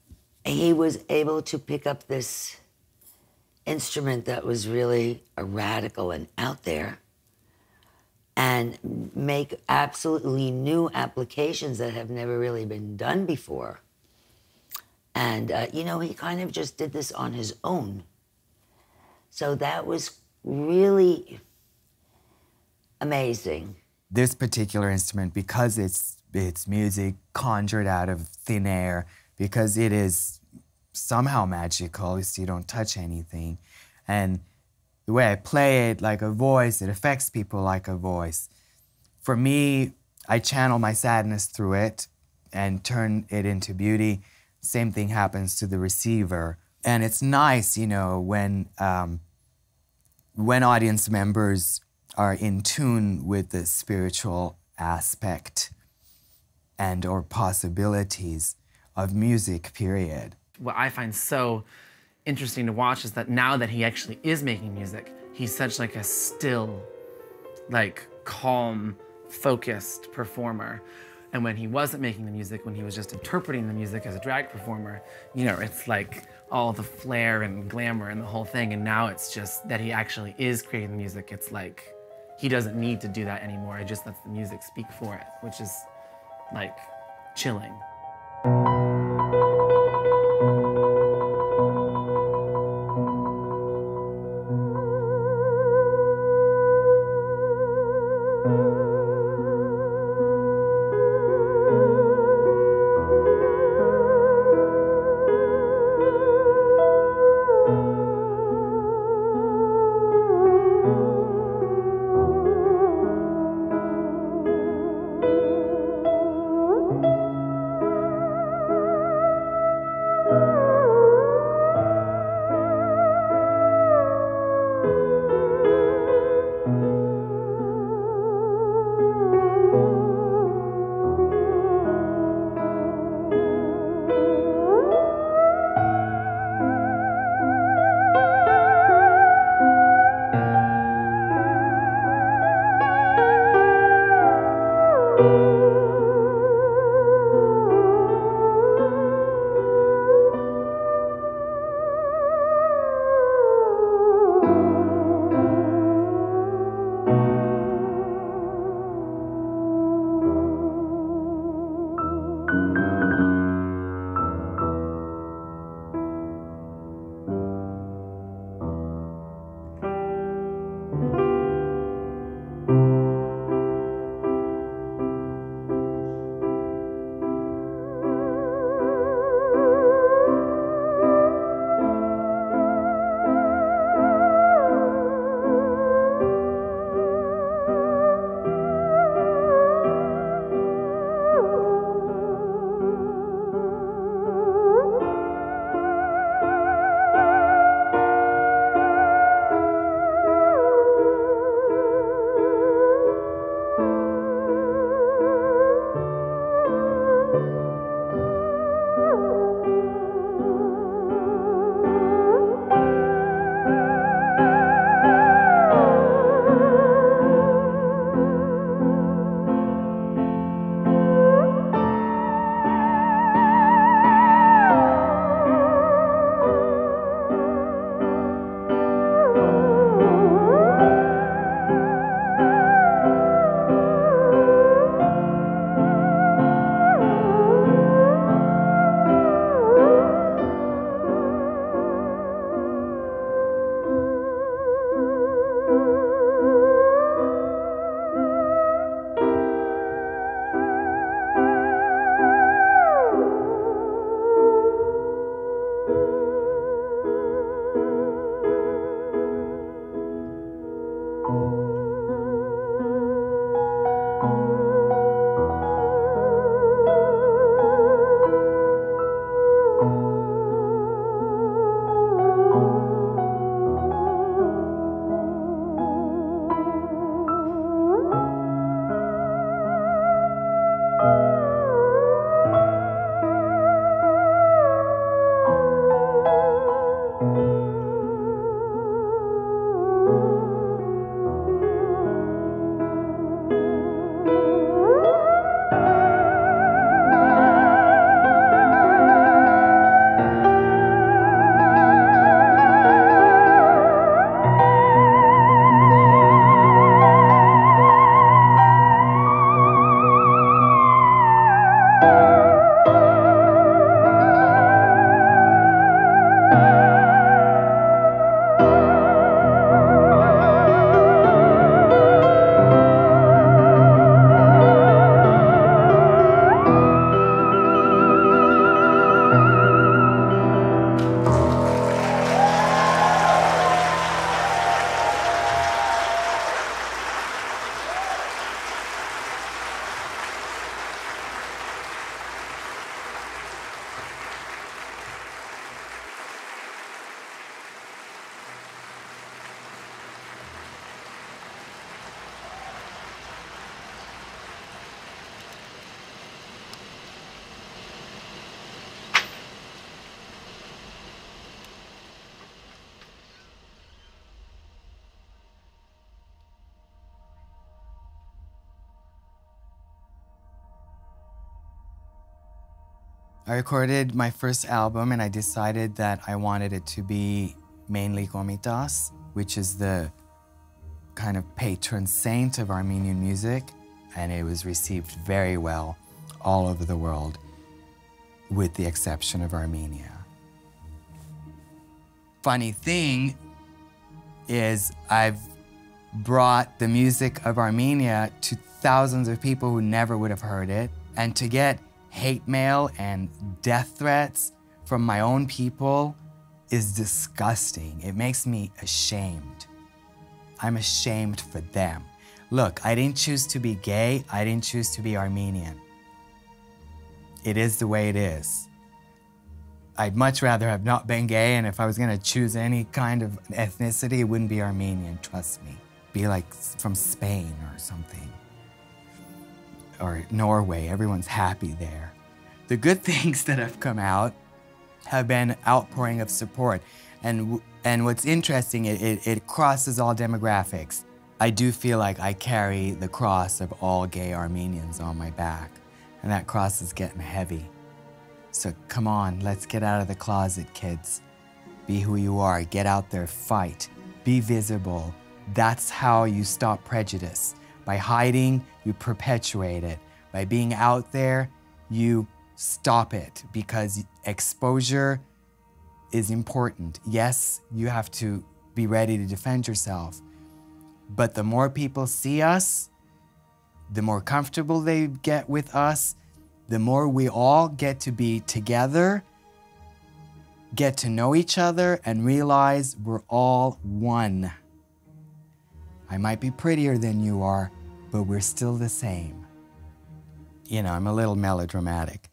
he was able to pick up this instrument that was really radical and out there and make absolutely new applications that have never really been done before. And, you know, he kind of just did this on his own. So that was really amazing. This particular instrument, because it's music conjured out of thin air, because it is somehow magical, so you don't touch anything. And the way I play it like a voice, it affects people like a voice. For me, I channel my sadness through it and turn it into beauty. Same thing happens to the receiver. And it's nice, you know, when audience members are in tune with the spiritual aspect and or possibilities of music, period. What I find so interesting to watch is that now that he actually is making music, he's such like a still, like calm, focused performer. And when he wasn't making the music, when he was just interpreting the music as a drag performer, you know, it's like all the flair and glamour and the whole thing. And now it's just that he actually is creating the music. It's like he doesn't need to do that anymore. It just lets the music speak for it, which is like chilling. I recorded my first album and I decided that I wanted it to be mainly Komitas, which is the kind of patron saint of Armenian music, and it was received very well all over the world, with the exception of Armenia. Funny thing is I've brought the music of Armenia to thousands of people who never would have heard it, and to get hate mail and death threats from my own people is disgusting. It makes me ashamed. I'm ashamed for them. Look, I didn't choose to be gay. I didn't choose to be Armenian. It is the way it is. I'd much rather have not been gay, and if I was gonna choose any kind of ethnicity, it wouldn't be Armenian, trust me. Be like from Spain or something. Or Norway, everyone's happy there. The good things that have come out have been outpouring of support. And what's interesting, it crosses all demographics. I do feel like I carry the cross of all gay Armenians on my back, and that cross is getting heavy. So come on, let's get out of the closet, kids. Be who you are, get out there, fight, be visible. That's how you stop prejudice. By hiding, you perpetuate it. By being out there, you stop it, because exposure is important. Yes, you have to be ready to defend yourself, but the more people see us, the more comfortable they get with us, the more we all get to be together, get to know each other, and realize we're all one. I might be prettier than you are, but we're still the same. You know, I'm a little melodramatic.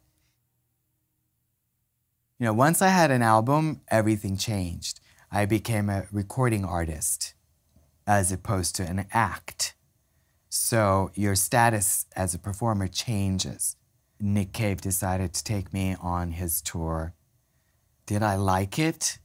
You know, once I had an album, everything changed. I became a recording artist as opposed to an act. So your status as a performer changes. Nick Cave decided to take me on his tour. Did I like it?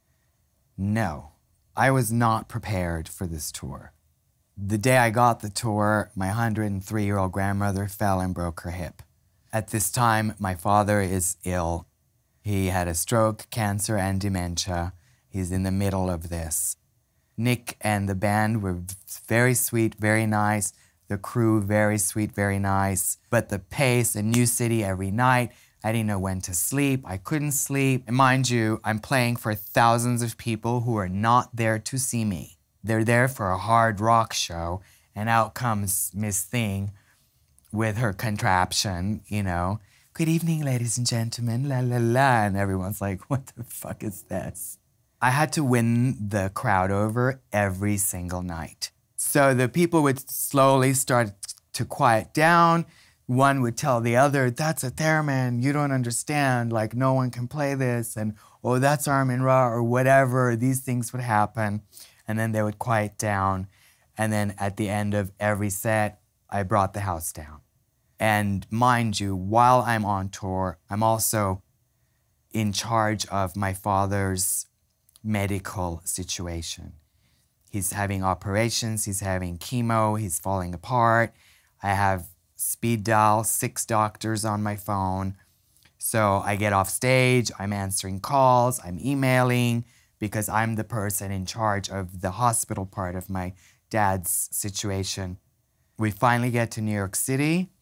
No. I was not prepared for this tour. The day I got the tour, my 103-year-old grandmother fell and broke her hip. At this time, my father is ill. He had a stroke, cancer, and dementia. He's in the middle of this. Nick and the band were very sweet, very nice. The crew, very sweet, very nice. But the pace, a new city every night. I didn't know when to sleep. I couldn't sleep. And mind you, I'm playing for thousands of people who are not there to see me. They're there for a hard rock show, and out comes Miss Thing with her contraption, you know. Good evening, ladies and gentlemen, la la la, and everyone's like, what the fuck is this? I had to win the crowd over every single night. So the people would slowly start to quiet down. One would tell the other, that's a theremin, you don't understand, like no one can play this, and oh, that's Armin Ra, or whatever, these things would happen. And then they would quiet down. And then at the end of every set, I brought the house down. And mind you, while I'm on tour, I'm also in charge of my father's medical situation. He's having operations, he's having chemo, he's falling apart. I have speed dial, 6 doctors on my phone. So I get off stage, I'm answering calls, I'm emailing, because I'm the person in charge of the hospital part of my dad's situation. We finally get to New York City.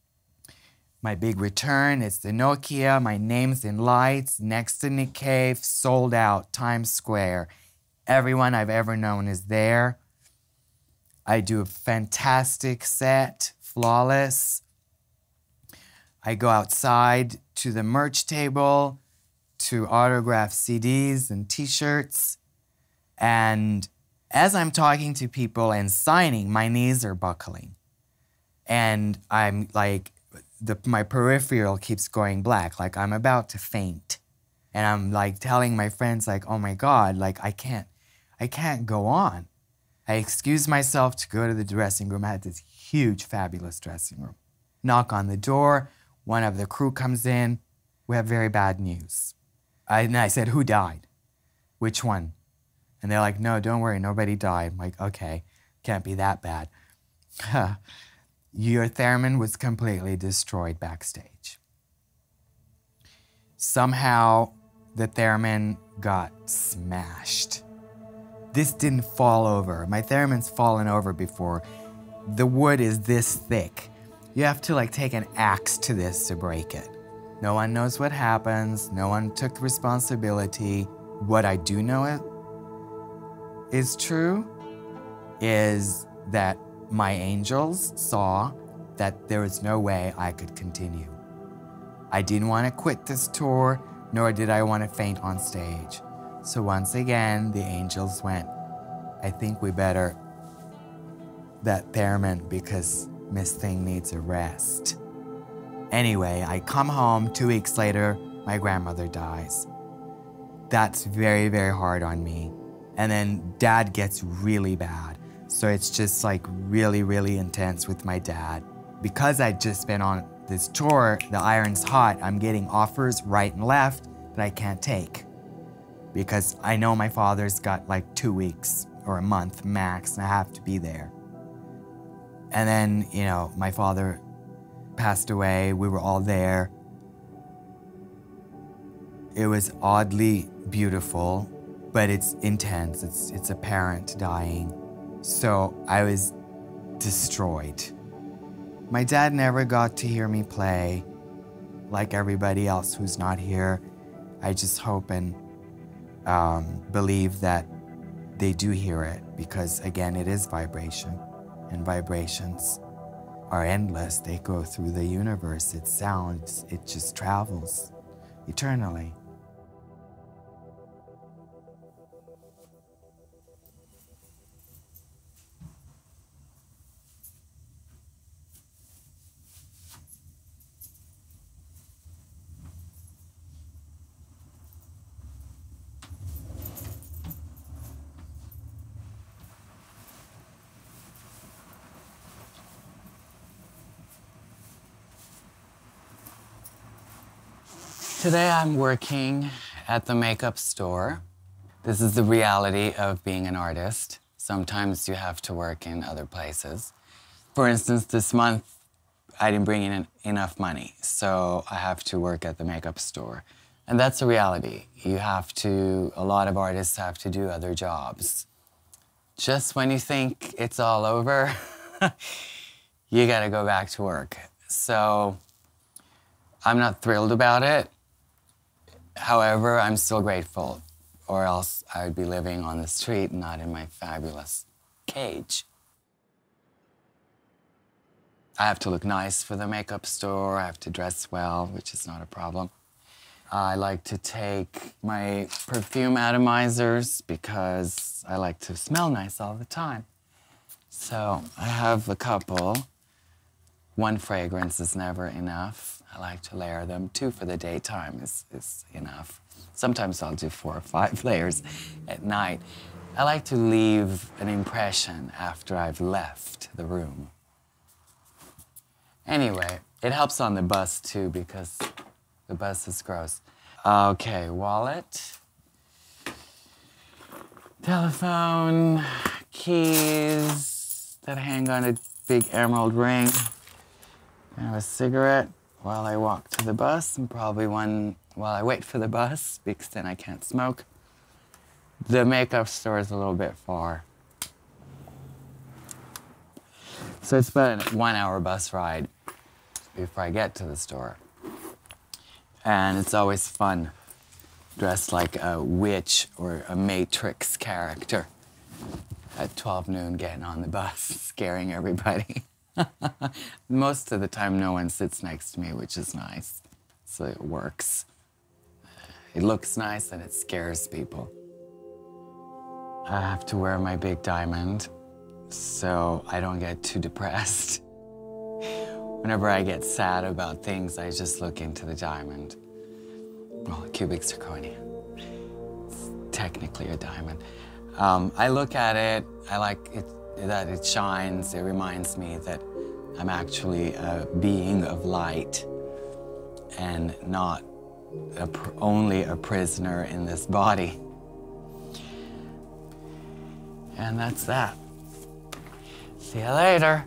My big return, it's the Nokia, my name's in lights, next to Nick Cave, sold out, Times Square. Everyone I've ever known is there. I do a fantastic set, flawless. I go outside to the merch table to autograph CDs and t-shirts. And as I'm talking to people and signing, my knees are buckling. And I'm like, my peripheral keeps going black, like I'm about to faint. And I'm like telling my friends like, oh my God, like I can't go on. I excused myself to go to the dressing room. I had this huge, fabulous dressing room. Knock on the door, one of the crew comes in. We have very bad news. And I said, who died? Which one? And they're like, no, don't worry, nobody died. I'm like, okay, can't be that bad. Your theremin was completely destroyed backstage. Somehow, the theremin got smashed. This didn't fall over. My theremin's fallen over before. The wood is this thick. You have to like take an axe to this to break it. No one knows what happens. No one took responsibility. What I do know is true is that my angels saw that there was no way I could continue. I didn't want to quit this tour, nor did I want to faint on stage. So once again, the angels went, I think we better that theremin because Miss Thing needs a rest. Anyway, I come home, 2 weeks later, my grandmother dies. That's very, very hard on me. And then Dad gets really bad. So it's just like really, really intense with my dad. Because I'd just been on this tour, the iron's hot, I'm getting offers right and left that I can't take. Because I know my father's got like 2 weeks or a month max, and I have to be there. And then, you know, my father passed away, we were all there. It was oddly beautiful, but it's intense, it's a parent dying. So I was destroyed. My dad never got to hear me play like everybody else who's not here. I just hope and believe that they do hear it because, again, it is vibration, and vibrations are endless. They go through the universe. It's sound. It just travels eternally. Today I'm working at the makeup store. This is the reality of being an artist. Sometimes you have to work in other places. For instance, this month I didn't bring in enough money, so I have to work at the makeup store. And that's a reality. A lot of artists have to do other jobs. Just when you think it's all over, you gotta go back to work. So I'm not thrilled about it. However, I'm still grateful, or else I would be living on the street, not in my fabulous cage. I have to look nice for the makeup store, I have to dress well, which is not a problem. I like to take my perfume atomizers because I like to smell nice all the time. So I have a couple. 1 fragrance is never enough. I like to layer them. 2 for the daytime is enough. Sometimes I'll do 4 or 5 layers at night. I like to leave an impression after I've left the room. Anyway, it helps on the bus too because the bus is gross. Okay, wallet, telephone, keys that hang on a big emerald ring. I have a cigarette while I walk to the bus, and probably one while I wait for the bus, because then I can't smoke. The makeup store is a little bit far. So it's about a 1-hour bus ride before I get to the store. And it's always fun, dressed like a witch or a Matrix character at 12 noon getting on the bus, scaring everybody. Most of the time, no one sits next to me, which is nice. So it works. It looks nice and it scares people. I have to wear my big diamond so I don't get too depressed. Whenever I get sad about things, I just look into the diamond. Well, cubic zirconia. It's technically a diamond. I look at it, I like it, that it shines. It reminds me that I'm actually a being of light and not only a prisoner in this body. And that's that. See you later.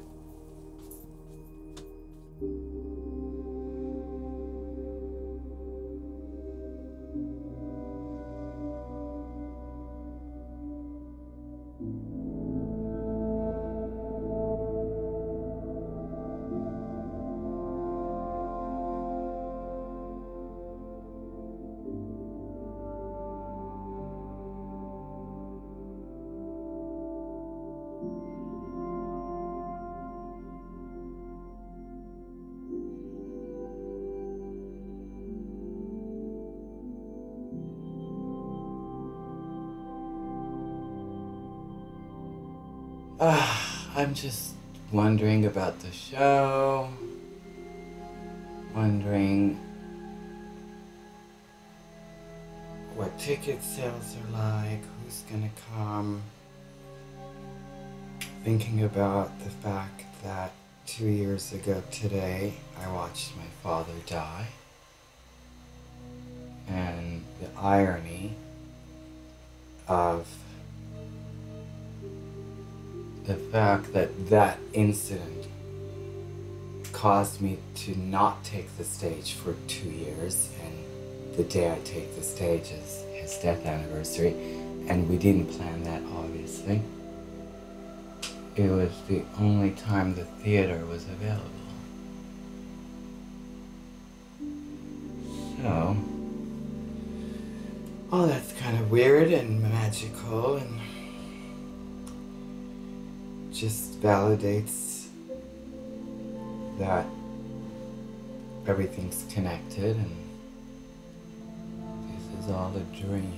I'm just wondering about the show, wondering what ticket sales are like, who's gonna come, thinking about the fact that 2 years ago today I watched my father die, and the irony of the fact that that incident caused me to not take the stage for 2 years, and the day I take the stage is his death anniversary, and we didn't plan that, obviously. It was the only time the theater was available. So, oh, that's kind of weird and magical, and just validates that everything's connected and this is all a dream.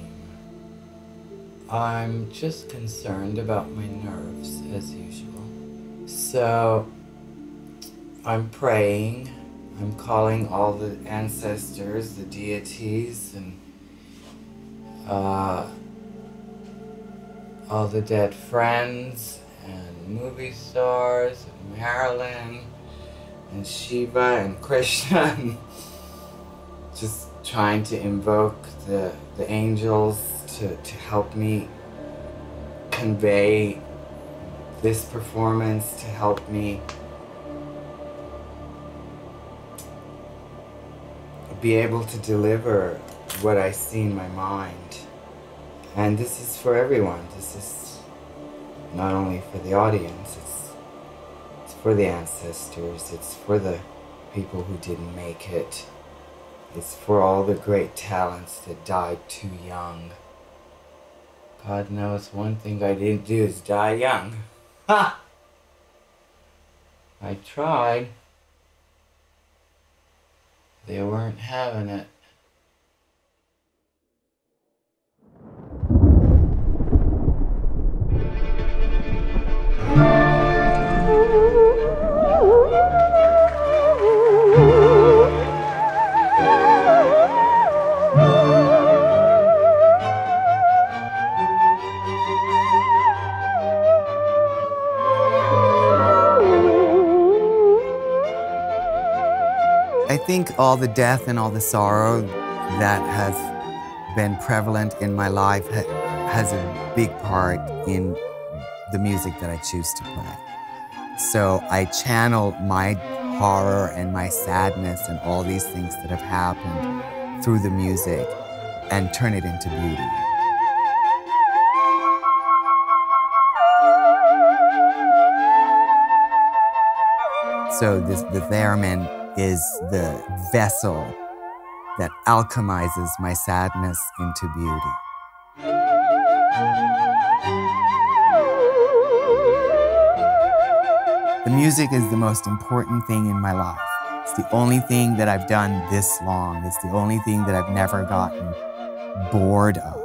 I'm just concerned about my nerves as usual. So I'm praying, I'm calling all the ancestors, the deities, and all the dead friends and movie stars and Marilyn and Shiva and Krishna, and just trying to invoke the angels to help me convey this performance, to help me be able to deliver what I see in my mind. And this is for everyone. This is not only for the audience, it's for the ancestors, it's for the people who didn't make it. It's for all the great talents that died too young. God knows one thing I didn't do is die young. Ha! I tried. They weren't having it. I think all the death and all the sorrow that has been prevalent in my life has a big part in the music that I choose to play. So I channel my horror and my sadness and all these things that have happened through the music and turn it into beauty. So the theremin is the vessel that alchemizes my sadness into beauty. The music is the most important thing in my life. It's the only thing that I've done this long. It's the only thing that I've never gotten bored of.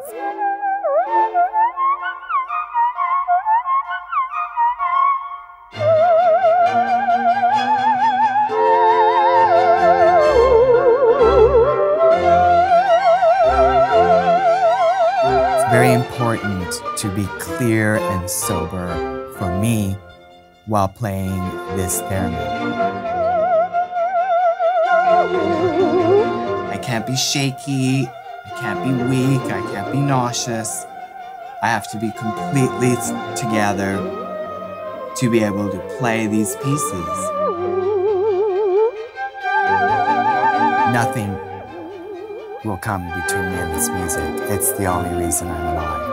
Very important to be clear and sober for me while playing this theremin. I can't be shaky, I can't be weak, I can't be nauseous. I have to be completely together to be able to play these pieces. Nothing will come between me and this music. It's the only reason I'm alive.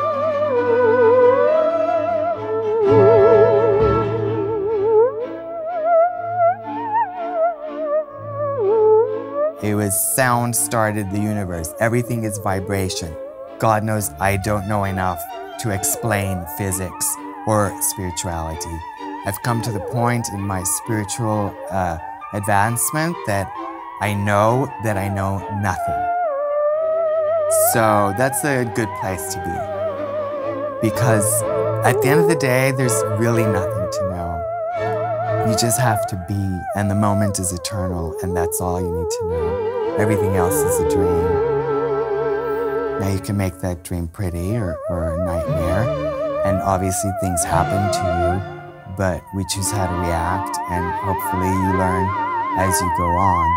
It was sound started the universe. Everything is vibration. God knows I don't know enough to explain physics or spirituality. I've come to the point in my spiritual advancement that I know nothing. So that's a good place to be, because At the end of the day, there's really nothing to know. You just have to be, and the moment is eternal, and that's all you need to know. Everything else is a dream. Now you can make that dream pretty or a nightmare, and obviously things happen to you, but we choose how to react, and hopefully you learn as you go on.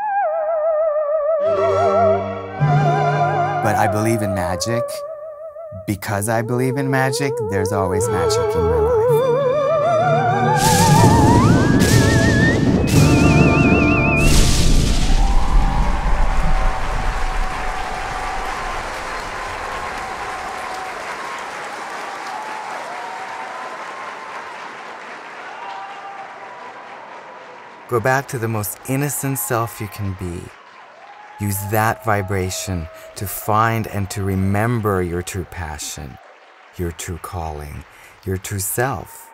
But I believe in magic. Because I believe in magic, there's always magic in my life. Go back to the most innocent self you can be. Use that vibration to find and to remember your true passion, your true calling, your true self.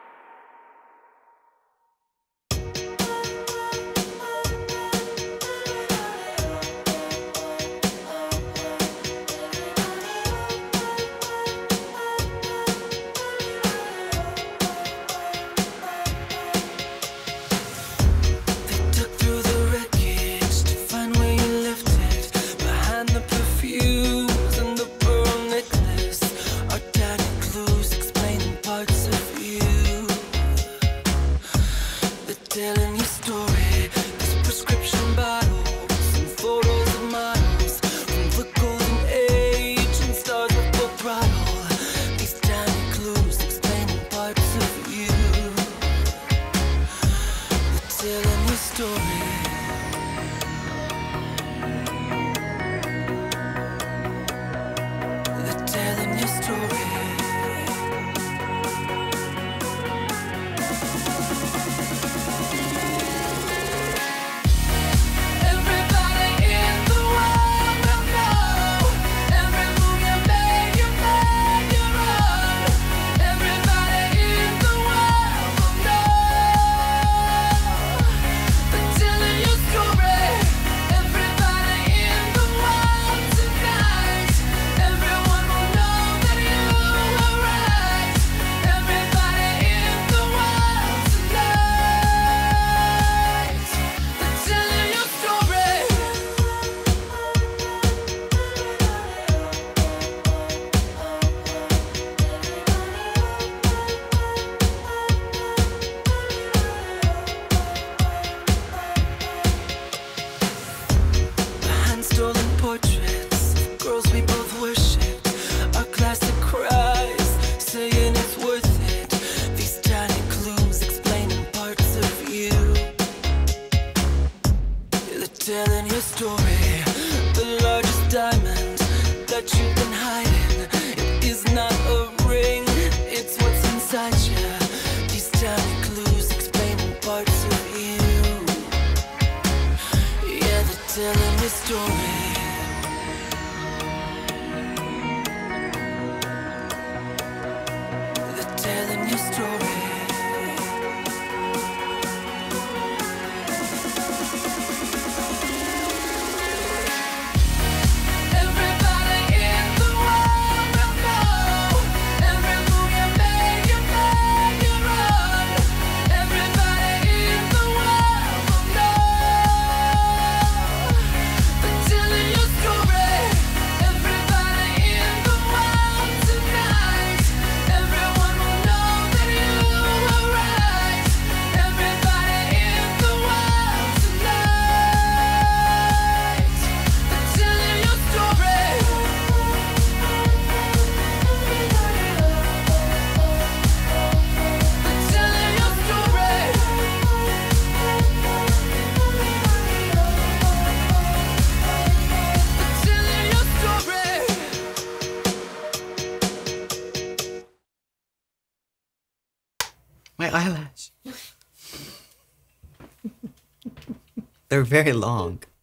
My eyelash. They're very long.